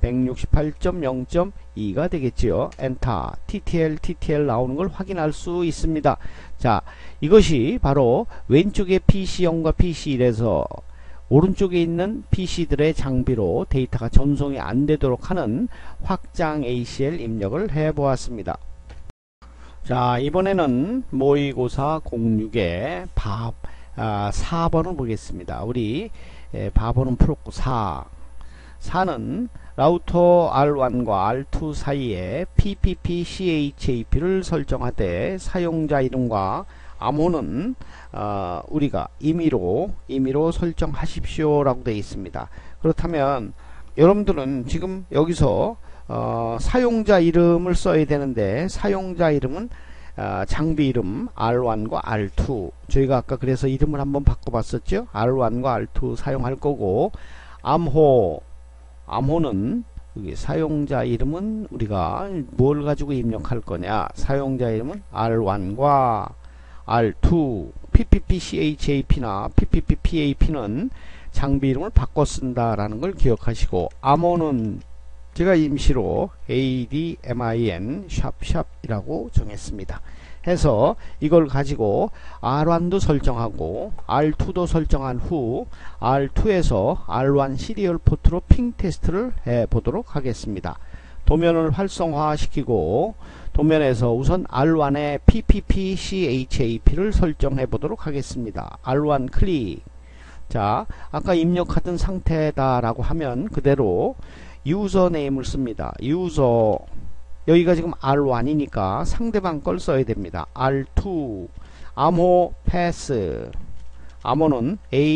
백육십팔 점 영 점 이가 되겠지요. 엔터. 티티엘 티티엘 나오는 걸 확인할 수 있습니다. 자, 이것이 바로 왼쪽에 피씨영과 피씨일에서 오른쪽에 있는 피씨들의 장비로 데이터가 전송이 안 되도록 하는 확장 에이씨엘 입력을 해 보았습니다. 자, 이번에는 모의고사 공육의 밥 아, 사 번을 보겠습니다. 우리 예, 밥원은 풀었고 사. 사는 라우터 알원과 알투 사이에 피피피 씨에이치에이피를 설정하되 사용자 이름과 암호는 어, 우리가 임의로 임의로 설정하십시오 라고 되어 있습니다. 그렇다면 여러분들은 지금 여기서 어, 사용자 이름을 써야 되는데 사용자 이름은 어, 장비 이름 알원과 알투, 저희가 아까 그래서 이름을 한번 바꿔봤었죠. 알원과 알투 사용할 거고, 암호 암호는 여기 사용자 이름은 우리가 뭘 가지고 입력할 거냐, 사용자 이름은 알원과 알투, 피피피 씨에이치에이피나 피피피 피에이피는 장비 이름을 바꿔 쓴다라는 걸 기억하시고, 암호는 제가 임시로 에이디엠아이엔 샵샵이라고 정했습니다. 해서 이걸 가지고 알원도 설정하고 알투도 설정한 후 알투에서 알원 시리얼 포트로 핑 테스트를 해 보도록 하겠습니다. 도면을 활성화 시키고 도면에서 우선 알원의 피피피 씨에이치에이피를 설정해 보도록 하겠습니다. 알원 클릭. 자, 아까 입력하던 상태다 라고 하면 그대로 유저 네임을 씁니다. 유저, 여기가 지금 알원이니까 상대방 걸 써야 됩니다. 알투, 암호 패스, 암호는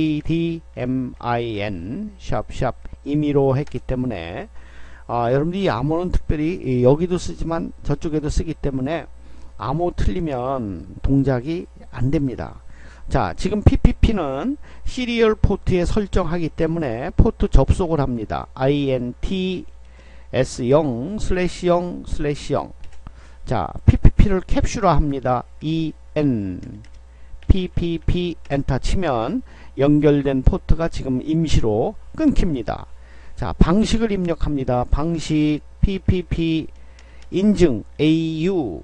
에이디엠아이엔 샵샵 임의로 했기 때문에 아, 여러분들이 이 암호는 특별히 여기도 쓰지만 저쪽에도 쓰기 때문에 암호 틀리면 동작이 안 됩니다. 자, 지금 피피피는 시리얼 포트에 설정하기 때문에 포트 접속을 합니다. 아이엔티 에스 영 슬래시 영 슬래시 영. 자, 피피피를 캡슐화 합니다. 엔 피피피 엔터 치면 연결된 포트가 지금 임시로 끊깁니다. 자, 방식을 입력합니다. 방식 피피피 인증 에이유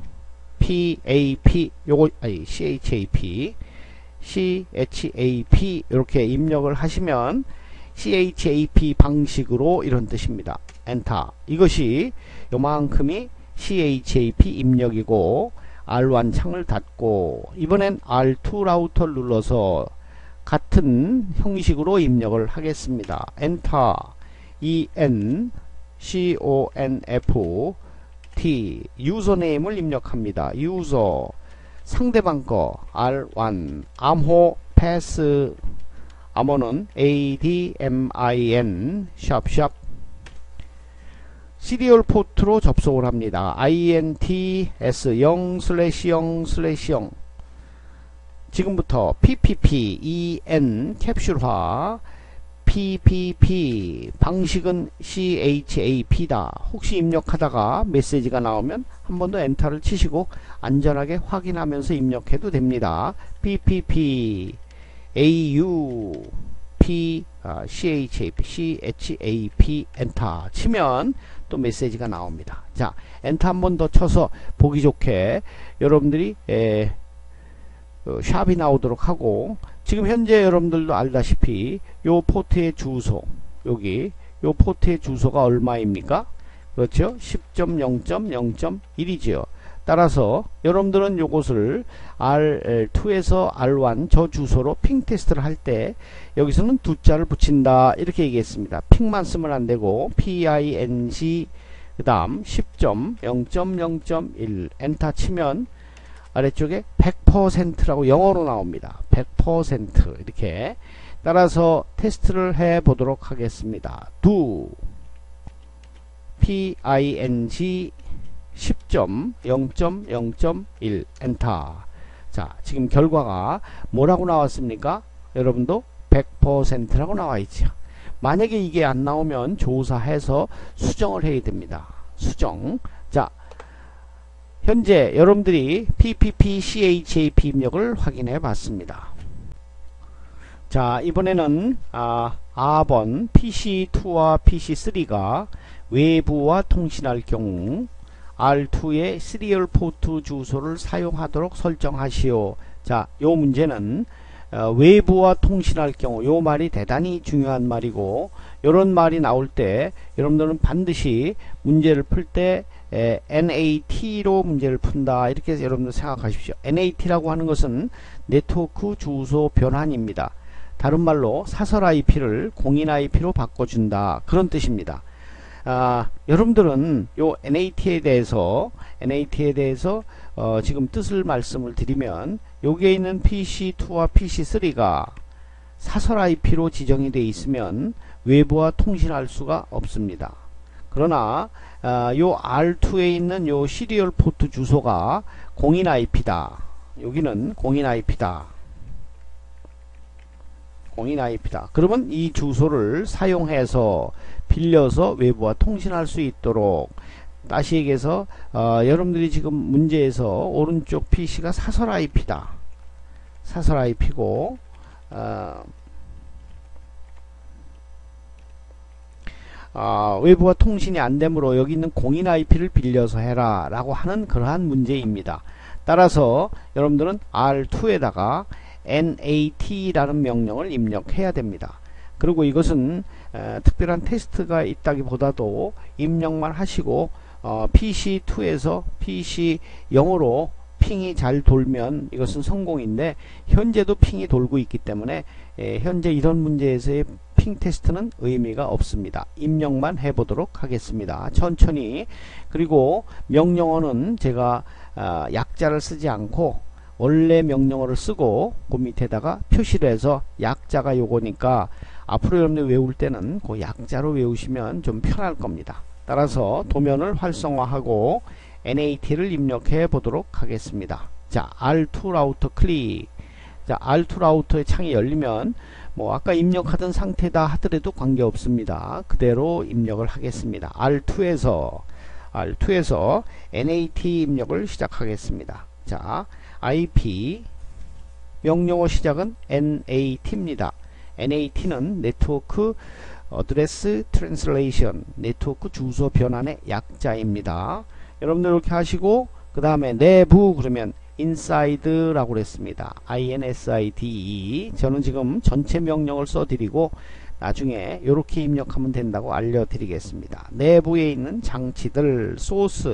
피에이피 요거 아니 씨에이치에이피 씨에이치에이피 이렇게 입력을 하시면 씨에이치에이피 방식으로 이런 뜻입니다. 엔터. 이것이 요만큼이 씨에이치에이피 입력이고 알원 창을 닫고 이번엔 알투 라우터를 눌러서 같은 형식으로 입력을 하겠습니다. 엔터. en conf t 유저네임을 입력합니다. 유저 상대방 거 알원 암호 패스 암호는 에이디엠아이엔 샵샵 시리얼 포트로 접속을 합니다. 아이엔티 에스 영 슬래시 영 슬래시 영. 지금부터 피피피 en 캡슐화 피피피 방식은 씨에이치에이피다. 혹시 입력하다가 메시지가 나오면 한 번 더 엔터를 치시고 안전하게 확인하면서 입력해도 됩니다. 피피피 에이유 P 아, 씨에이치에이피 씨에이치에이피 엔터 치면 또 메시지가 나옵니다. 자, 엔터 한 번 더 쳐서 보기 좋게 여러분들이 에, 어, 샵이 나오도록 하고, 지금 현재 여러분들도 알다시피 요 포트의 주소, 여기 요 포트의 주소가 얼마입니까? 그렇죠? 십 점 영 점 영 점 일이지요. 따라서 여러분들은 요것을 알 투에서 알원 저 주소로 핑 테스트를 할 때 여기서는 두 자를 붙인다 이렇게 얘기했습니다. 핑만 쓰면 안되고 ping 그 다음 십 점 영 점 영 점 일 엔터 치면 아래쪽에 백 퍼센트라고 영어로 나옵니다. 백 퍼센트 이렇게. 따라서 테스트를 해 보도록 하겠습니다. do ping 십 점 영 점 영 점 일 엔터. 자, 지금 결과가 뭐라고 나왔습니까? 여러분도 백 퍼센트라고 나와 있죠. 만약에 이게 안 나오면 조사해서 수정을 해야 됩니다. 수정. 자, 현재 여러분들이 피피피 씨에이치에이피 입력을 확인해 봤습니다. 자, 이번에는 아, 아번 피씨투와 피씨쓰리가 외부와 통신할 경우 알투의 시리얼 포트 주소를 사용하도록 설정하시오. 자, 요 문제는 어, 외부와 통신할 경우, 요 말이 대단히 중요한 말이고, 요런 말이 나올 때 여러분들은 반드시 문제를 풀 때 엔에이티로 문제를 푼다, 이렇게 해서 여러분들 생각하십시오. 엔에이티라고 하는 것은 네트워크 주소 변환입니다. 다른 말로 사설 아이피를 공인 아이피로 바꿔준다, 그런 뜻입니다. 아, 여러분들은 요 엔에이티에 대해서 엔에이티에 대해서 어, 지금 뜻을 말씀을 드리면, 여기에 있는 피씨투와 피씨쓰리가 사설 아이피로 지정이 되어 있으면 외부와 통신할 수가 없습니다. 그러나 아, 요 알투에 있는 요 시리얼 포트 주소가 공인 아이피다. 여기는 공인 아이피다. 공인 아이피다. 그러면 이 주소를 사용해서 빌려서 외부와 통신할 수 있도록, 다시 얘기해서 어, 여러분들이 지금 문제에서 오른쪽 피씨가 사설 아이피다. 사설 아이피고 어, 어, 외부와 통신이 안되므로 여기 있는 공인 아이피를 빌려서 해라 라고 하는 그러한 문제입니다. 따라서 여러분들은 알투에다가 엔에이티라는 명령을 입력해야 됩니다. 그리고 이것은 에, 특별한 테스트가 있다기보다도 입력만 하시고 어, 피씨투에서 피씨영으로 핑이 잘 돌면 이것은 성공인데, 현재도 핑이 돌고 있기 때문에 에, 현재 이런 문제에서의 핑 테스트는 의미가 없습니다. 입력만 해보도록 하겠습니다. 천천히. 그리고 명령어는 제가 아, 약자를 쓰지 않고 원래 명령어를 쓰고 그 밑에다가 표시를 해서 약자가 요거니까 앞으로 여러분들 외울 때는 그 약자로 외우시면 좀 편할 겁니다. 따라서 도면을 활성화하고 엔에이티를 입력해 보도록 하겠습니다. 자, 알투 라우터 클릭. 자, 알투 라우터의 창이 열리면 뭐 아까 입력하던 상태다 하더라도 관계없습니다. 그대로 입력을 하겠습니다. 알투에서 알투에서 엔에이티 입력을 시작하겠습니다. 자, 아이피 명령어 시작은 엔에이티입니다. 엔에이티는 네트워크 어드레스 트랜슬레이션, 네트워크 주소 변환의 약자입니다. 여러분들 이렇게 하시고 그 다음에 내부 그러면 inside라고 그랬습니다. inside. 저는 지금 전체 명령을 써드리고 나중에 이렇게 입력하면 된다고 알려드리겠습니다. 내부에 있는 장치들, source,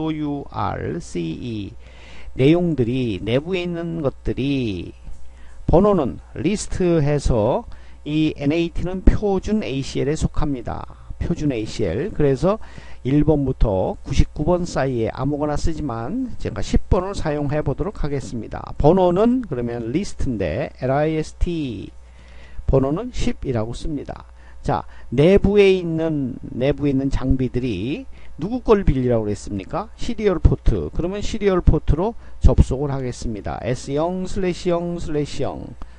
source, 내용들이, 내부에 있는 것들이, 번호는 리스트 해서 이 엔에이티는 표준 에이씨엘에 속합니다. 표준 에이씨엘. 그래서 일 번부터 구십구 번 사이에 아무거나 쓰지만 제가 십 번을 사용해 보도록 하겠습니다. 번호는 그러면 리스트인데 리스트 번호는 십이라고 씁니다. 자, 내부에 있는 내부에 있는 장비들이 누구 걸 빌리라고 그랬습니까? 시리얼 포트. 그러면 시리얼 포트로 접속을 하겠습니다. 에스 영 슬래시 영 슬래시 영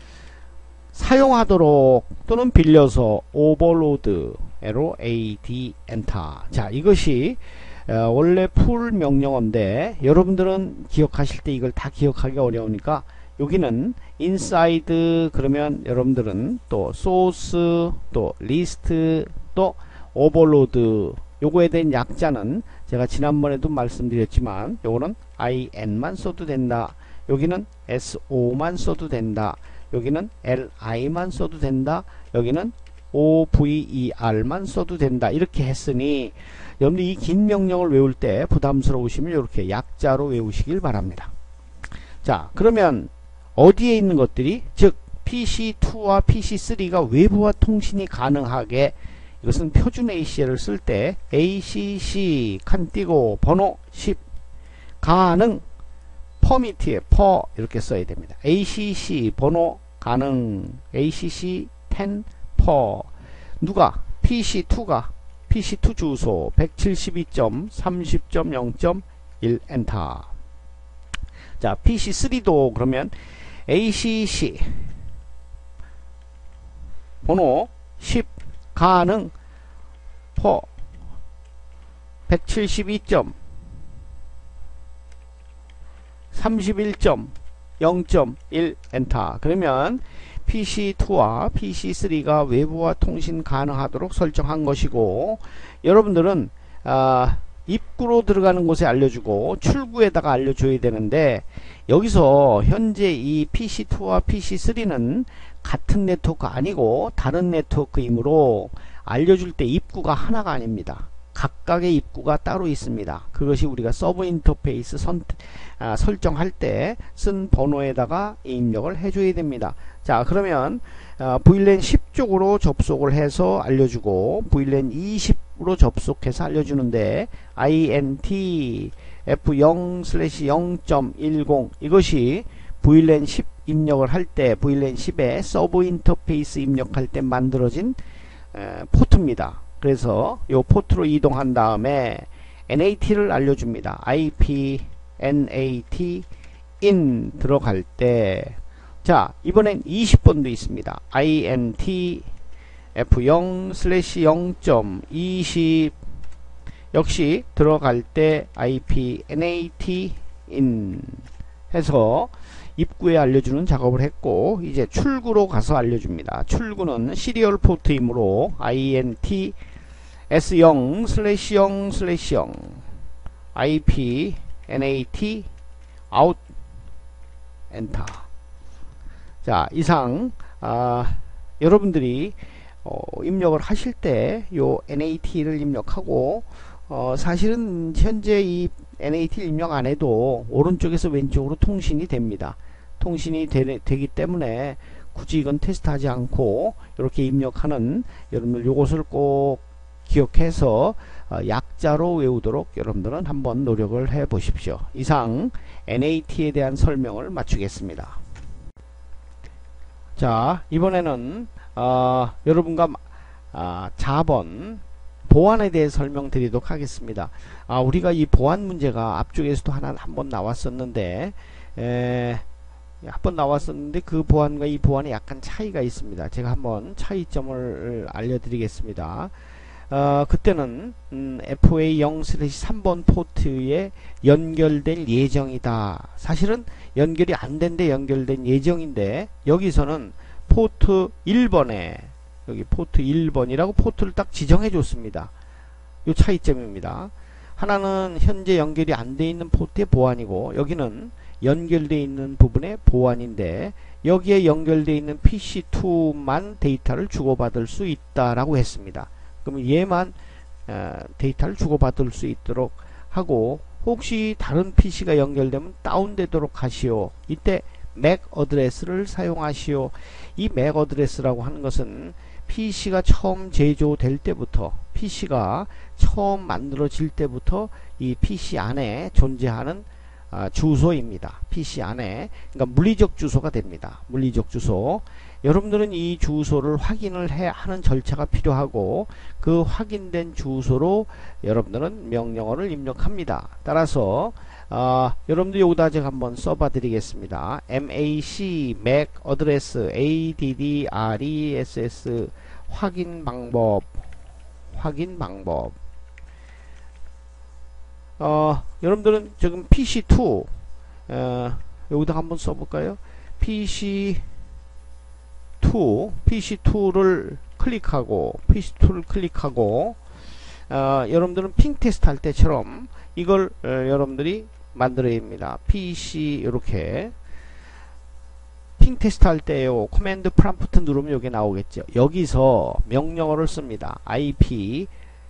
사용하도록 또는 빌려서 오버로드 에로 에이디 엔터. 자, 이것이 어, 원래 풀 명령어인데 여러분들은 기억하실 때 이걸 다 기억하기 어려우니까 여기는 inside 그러면 여러분들은 또 source 또 list 또 overload 요거에 대한 약자는 제가 지난번에도 말씀드렸지만 요거는 인만 써도 된다. 여기는 에스오만 써도 된다. 여기는 엘아이만 써도 된다. 여기는 오브이이알만 써도 된다. 이렇게 했으니 여러분들 이 긴 명령을 외울 때 부담스러우시면 이렇게 약자로 외우시길 바랍니다. 자, 그러면 어디에 있는 것들이, 즉 피씨투와 피씨쓰리가 외부와 통신이 가능하게, 이것은 표준 에이씨엘을 쓸 때 에이씨씨 칸 띄고 번호 십 가능 퍼미트에 퍼 이렇게 써야 됩니다. 에이씨씨 번호 가능 에이씨씨 텐 퍼 누가 피씨투가 피씨투 주소 백칠십이 점 삼십 점 영 점 일 엔터. 자, 피씨쓰리도 그러면 에이씨씨 번호 십 가능 퍼 백칠십이 점 삼십일 점 영 점 일 엔터. 그러면 피씨투와 피씨쓰리가 외부와 통신 가능하도록 설정한 것이고, 여러분들은 아, 입구로 들어가는 곳에 알려주고 출구에다가 알려줘야 되는데, 여기서 현재 이 피씨투와 피씨쓰리는 같은 네트워크 아니고 다른 네트워크이므로 알려줄 때 입구가 하나가 아닙니다. 각각의 입구가 따로 있습니다. 그것이 우리가 서브 인터페이스 선, 아, 설정할 때 쓴 번호에다가 입력을 해줘야 됩니다. 자, 그러면 아, 브이랜 십 쪽으로 접속을 해서 알려주고 브이랜 이십으로 접속해서 알려주는데 아이엔티 에프 영 슬래시 영 점 일공 이것이 브이랜 십 입력을 할 때 브이랜 십에 서브 인터페이스 입력할 때 만들어진 에, 포트입니다. 그래서 요 포트로 이동한 다음에 엔에이티를 알려줍니다. 아이피 엔에이티 in 들어갈 때, 자, 이번엔 이십 번도 있습니다. 아이엔티 에프 영 슬래시 영 점 이십 역시 들어갈 때 아이피 엔에이티 in 해서 입구에 알려주는 작업을 했고, 이제 출구로 가서 알려줍니다. 출구는 시리얼 포트이므로 아이엔티 에스 영 슬래시 영 슬래시 영 아이피 엔에이티 out 엔터. 자, 이상 아, 여러분들이 어, 입력을 하실 때 요 엔에이티를 입력하고, 어, 사실은 현재 이 엔에이티를 입력 안 해도 오른쪽에서 왼쪽으로 통신이 됩니다. 통신이 되, 되기 때문에 굳이 이건 테스트하지 않고 이렇게 입력하는, 여러분들 요것을 꼭 기억해서 어, 약자로 외우도록 여러분들은 한번 노력을 해 보십시오. 이상 엔에이티에 대한 설명을 마치겠습니다. 자, 이번에는 어, 여러분과 아, 자본 보안에 대해 설명드리도록 하겠습니다. 아, 우리가 이 보안 문제가 앞쪽에서도 하나 한번 나왔었는데 에, 한번 나왔었는데 그 보안과 이 보안에 약간 차이가 있습니다. 제가 한번 차이점을 알려드리겠습니다. 어, 그때는 음, 에프에이 영 슬래시 삼 번 포트에 연결될 예정이다. 사실은 연결이 안 된데 연결된 예정인데, 여기서는 포트 일 번에 여기 포트 일 번이라고 포트를 딱 지정해 줬습니다. 요 차이점입니다. 하나는 현재 연결이 안 돼 있는 포트의 보안이고, 여기는 연결되어 있는 부분의 보안인데, 여기에 연결되어 있는 피씨투만 데이터를 주고받을 수 있다라고 했습니다. 그러면 얘만 어, 데이터를 주고받을 수 있도록 하고, 혹시 다른 피씨가 연결되면 다운되도록 하시오. 이때 맥 어드레스를 사용하시오. 이 맥 어드레스라고 하는 것은 피씨가 처음 제조될 때부터, 피씨가 처음 만들어질 때부터 이 피씨 안에 존재하는 아, 주소입니다. 피씨 안에, 그러니까 물리적 주소가 됩니다. 물리적 주소. 여러분들은 이 주소를 확인을 해 하는 절차가 필요하고, 그 확인된 주소로 여러분들은 명령어를 입력합니다. 따라서 아, 여러분들 여기다 제가 한번 써봐 드리겠습니다. mac mac 어드레스 address 확인 방법 확인 방법 어, 여러분들은 지금 피씨투 어, 여기다 한번 써볼까요? 피씨투 피씨투를 클릭하고 피씨투를 클릭하고 어, 여러분들은 핑 테스트 할 때처럼 이걸 어, 여러분들이 만들어야 됩니다. 피씨 이렇게 핑 테스트 할 때요, 코맨드 프롬프트 누르면 여기 나오겠죠. 여기서 명령어를 씁니다. 아이피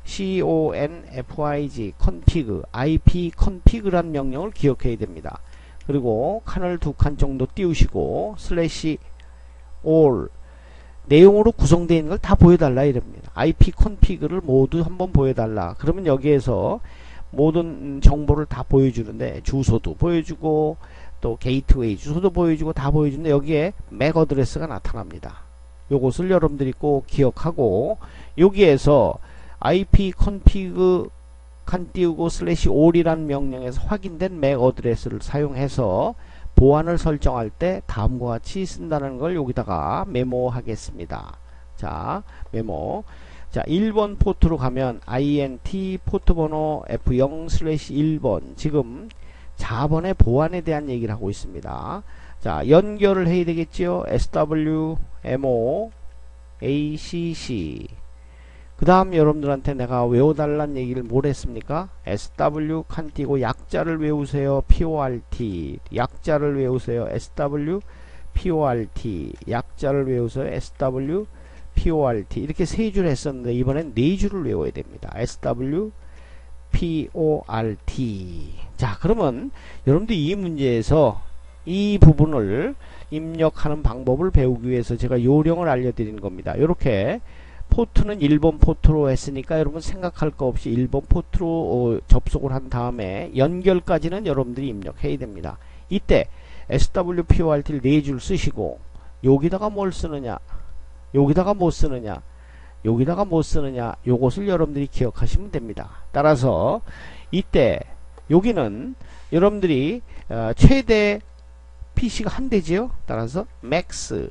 config config 아이피 config란 명령을 기억해야 됩니다. 그리고 칸을 두 칸 정도 띄우시고 슬래시 all 내용으로 구성되어 있는 걸 다 보여달라 이럽니다. 아이피 config를 모두 한번 보여달라. 그러면 여기에서 모든 정보를 다 보여주는데, 주소도 보여주고 또 게이트웨이 주소도 보여주고 다 보여주는데, 여기에 맥 어드레스가 나타납니다. 요것을 여러분들이 꼭 기억하고, 여기에서 아이피 config 칸 띄우고 슬래시 all이라는 명령에서 확인된 맥 어드레스를 사용해서 보안을 설정할 때 다음과 같이 쓴다는 걸 여기다가 메모하겠습니다. 자, 메모. 자, 일 번 포트로 가면 아이엔티 포트 번호 에프 영 슬래시 일 번, 지금 자본의 보안에 대한 얘기를 하고 있습니다. 자, 연결을 해야 되겠지요. 에스 더블유, 엠 오, 에이 씨 씨. 그 다음 여러분들한테 내가 외워달란 얘기를 뭘 했습니까? 에스 더블유 칸 띄고 약자를 외우세요. 피 오 알 티. 약자를 외우세요. 에스 더블유, 피 오 알 티. 약자를 외우세요. 에스 더블유, 피 오 알 티. 이렇게 세 줄 했었는데 이번엔 네 줄을 외워야 됩니다. 에스 더블유, 피 오 알 티. 자, 그러면 여러분들 이 문제에서 이 부분을 입력하는 방법을 배우기 위해서 제가 요령을 알려드리는 겁니다. 이렇게 포트는 일 번 포트로 했으니까 여러분 생각할 거 없이 일 번 포트로 어, 접속을 한 다음에 연결까지는 여러분들이 입력해야 됩니다. 이때 에스 더블유, 피 오 알 티를 네 줄 쓰시고 여기다가 뭘 쓰느냐, 여기다가 뭐 쓰느냐, 여기다가 뭐 쓰느냐, 요것을 여러분들이 기억하시면 됩니다. 따라서 이때 여기는 여러분들이 어, 최대 피씨가 한 대지요. 따라서 맥스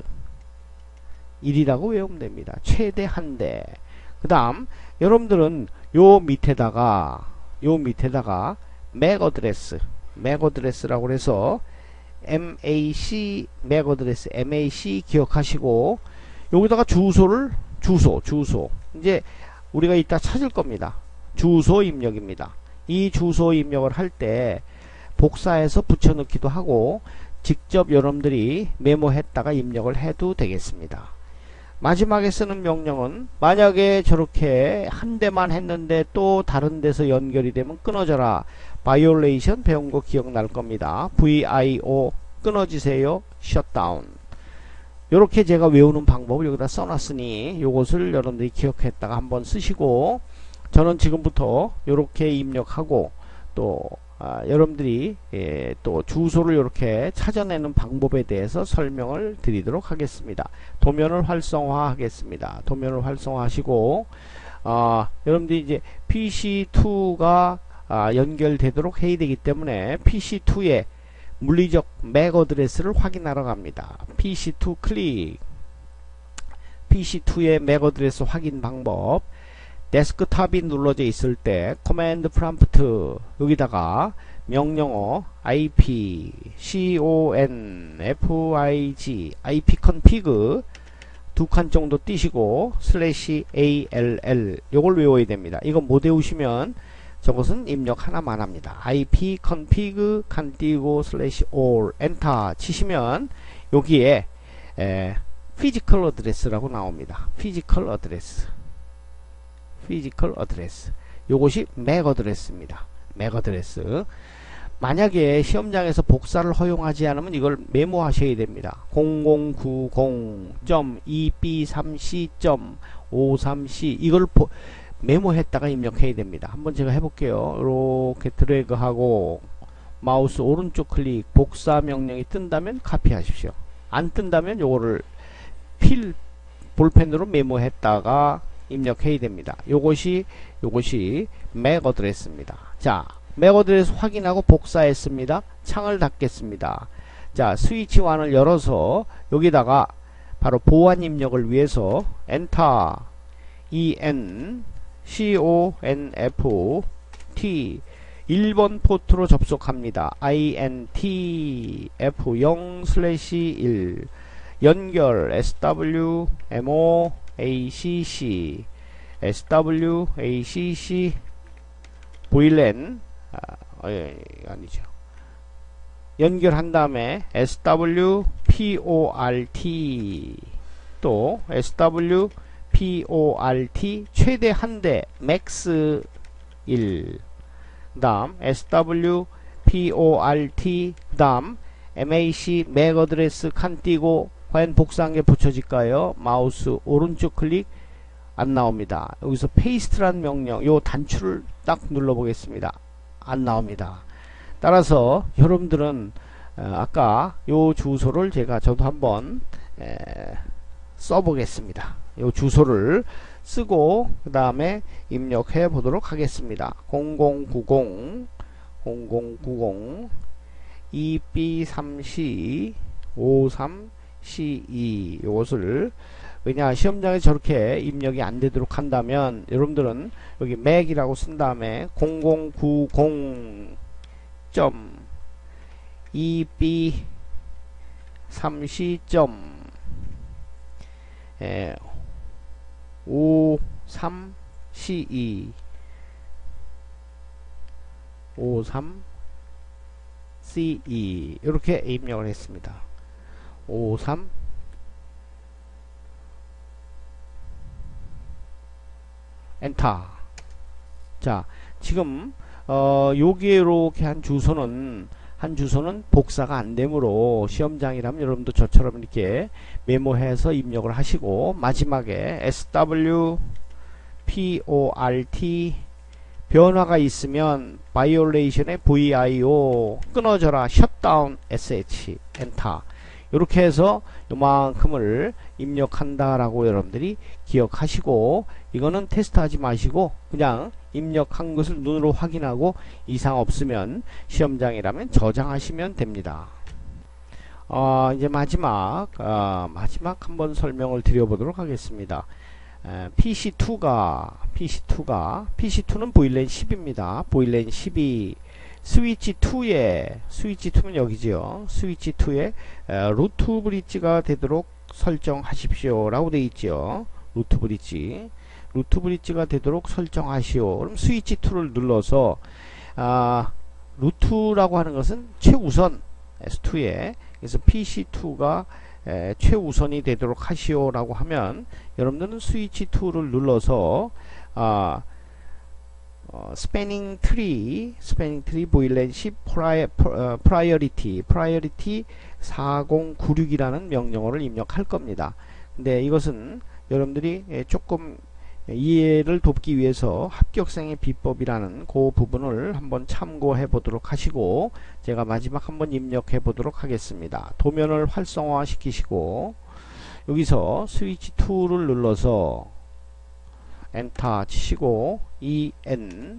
일이라고 외우면 됩니다. 최대 한 대. 그 다음 여러분들은 요 밑에다가 요 밑에다가 맥 어드레스 맥 어드레스라고 해서 엠에이씨 맥 어드레스 엠에이씨 기억하시고 여기다가 주소를 주소 주소 이제 우리가 이따 찾을 겁니다. 주소 입력입니다. 이 주소 입력을 할 때 복사해서 붙여넣기도 하고 직접 여러분들이 메모했다가 입력을 해도 되겠습니다. 마지막에 쓰는 명령은 만약에 저렇게 한 대만 했는데 또 다른 데서 연결이 되면 끊어져라. 바이올레이션 배운 거 기억날 겁니다. 브이 아이 오 끊어지세요. 셧다운. 요렇게 제가 외우는 방법을 여기다 써놨으니 요것을 여러분들이 기억했다가 한번 쓰시고 저는 지금부터 요렇게 입력하고 또 아, 여러분들이 예, 또 주소를 이렇게 찾아내는 방법에 대해서 설명을 드리도록 하겠습니다. 도면을 활성화 하겠습니다. 도면을 활성화하시고 아, 여러분들이 이제 피씨 투가 아, 연결되도록 해야 되기 때문에 피씨 투의 물리적 맥 어드레스를 확인하러 갑니다. 피씨 투 클릭. 피씨 투의 맥 어드레스 확인 방법. 데스크탑이 눌러져 있을 때 커맨드 프롬프트 여기다가 명령어 아이피, con, fig, ipconfig 두 칸 정도 띄시고 슬래시 all 요걸 외워야 됩니다. 이건 못 외우시면 저것은 입력 하나만 합니다. ipconfig 칸 띄고 슬래시 all 엔터 치시면 여기에 에, physical address라고 나옵니다. physical address 피지컬 어드레스 요것이 맥 어드레스입니다. 맥 어드레스 만약에 시험장에서 복사를 허용하지 않으면 이걸 메모하셔야 됩니다. 공공구공 점 이비삼씨 점 오삼씨 이걸 보, 메모했다가 입력해야 됩니다. 한번 제가 해볼게요. 이렇게 드래그하고 마우스 오른쪽 클릭 복사 명령이 뜬다면 카피하십시오. 안 뜬다면 요거를 필 볼펜으로 메모했다가 입력해야 됩니다. 요것이 요것이 맥 어드레스입니다. 자, 맥 어드레스 확인하고 복사했습니다. 창을 닫겠습니다. 자, 스위치 완을 열어서 여기다가 바로 보안 입력을 위해서 엔터 en conf t 일 번 포트로 접속합니다. intf 영 슬래시 일 연결 에스 더블유 엠 오 에이 씨 씨 에스 더블유 에이 씨 씨 보일랜 아, 어, 예, 예, 아니죠. 연결한 다음에 에스 더블유 피 오 알 티 또 에스 더블유 피 오 알 티 최대 한 대 맥스 일 그 다음 에스 더블유 피 오 알 티 그 다음 엠에이씨 맥 어드레스 칸 띄고 과연 복사한 게 붙여질까요? 마우스 오른쪽 클릭 안 나옵니다. 여기서 페이스트란 명령 요 단추를 딱 눌러 보겠습니다. 안 나옵니다. 따라서 여러분들은 어, 아까 요 주소를 제가 저도 한번 에, 써 보겠습니다. 요 주소를 쓰고 그 다음에 입력해 보도록 하겠습니다. 공공구공 공공구공 이비삼씨 오삼씨 이 요것을 왜냐 시험장에 저렇게 입력이 안 되도록 한다면 여러분들은 여기 맥이라고 쓴 다음에 공공구공 점 이비 삼시점 에, 오삼시이 오삼시이 이렇게 입력을 했습니다. 오삼 엔터. 자, 지금 어, 여기에 이렇게 한 주소는 한 주소는 복사가 안 되므로 시험장이라면 여러분도 저처럼 이렇게 메모해서 입력을 하시고 마지막에 에스더블유 포르트 변화가 있으면 바이올레이션의 브이아이오 끊어져라 셧다운 에스에이치 엔터. 이렇게 해서 요만큼을 입력한다 라고 여러분들이 기억하시고, 이거는 테스트하지 마시고 그냥 입력한 것을 눈으로 확인하고 이상 없으면 시험장이라면 저장하시면 됩니다. 어, 이제 마지막 어, 마지막 한번 설명을 드려보도록 하겠습니다. 에, 피씨투가 피씨투가 피씨투는 보일랜 십입니다. 보일랜 십이 스위치 투에 스위치 투는 여기지요. 스위치 투에 에, 루트 브릿지가 되도록 설정하십시오 라고 되어 있지요. 루트 브릿지 루트 브릿지가 되도록 설정하시오. 그럼 스위치 투를 눌러서 아, 루트라고 하는 것은 최우선 에스 투에, 그래서 피씨투가 에, 최우선이 되도록 하시오 라고 하면 여러분들은 스위치 투를 눌러서 아, 어, 스패닝 트리 스패닝 트리 보일랜 십 프라이, 어, 프라이어리티 프라이어리티 사공구육이라는 명령어를 입력할 겁니다. 근데 이것은 여러분들이 에, 조금 이해를 돕기 위해서 합격생의 비법이라는 그 부분을 한번 참고해 보도록 하시고, 제가 마지막 한번 입력해 보도록 하겠습니다. 도면을 활성화 시키시고 여기서 스위치 투를 눌러서 엔터 치시고 en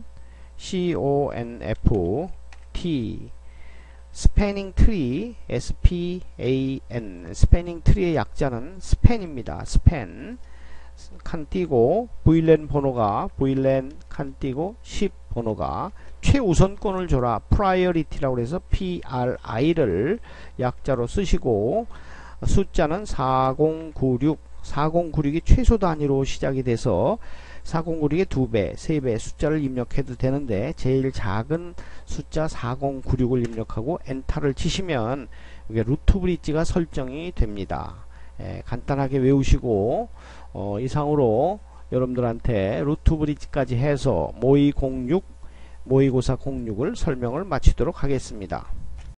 conf t 스패닝 트리 span 스패닝 트리의 약자는 스팬입니다. 스팬 칸 띄고 보일랜 번호가 보일랜 칸 띄고 십 번호가 최우선권을 줘라 프라이어리티라고 해서 프리를 약자로 쓰시고, 숫자는 사공구육 사공구육이 최소 단위로 시작이 돼서 사공구육의 두 배, 세 배 숫자를 입력해도 되는데 제일 작은 숫자 사공구육을 입력하고 엔터를 치시면 이게 루트 브릿지가 설정이 됩니다. 예, 간단하게 외우시고 어, 이상으로 여러분들한테 루트 브릿지까지 해서 모의공육 모의고사 공육을 설명을 마치도록 하겠습니다.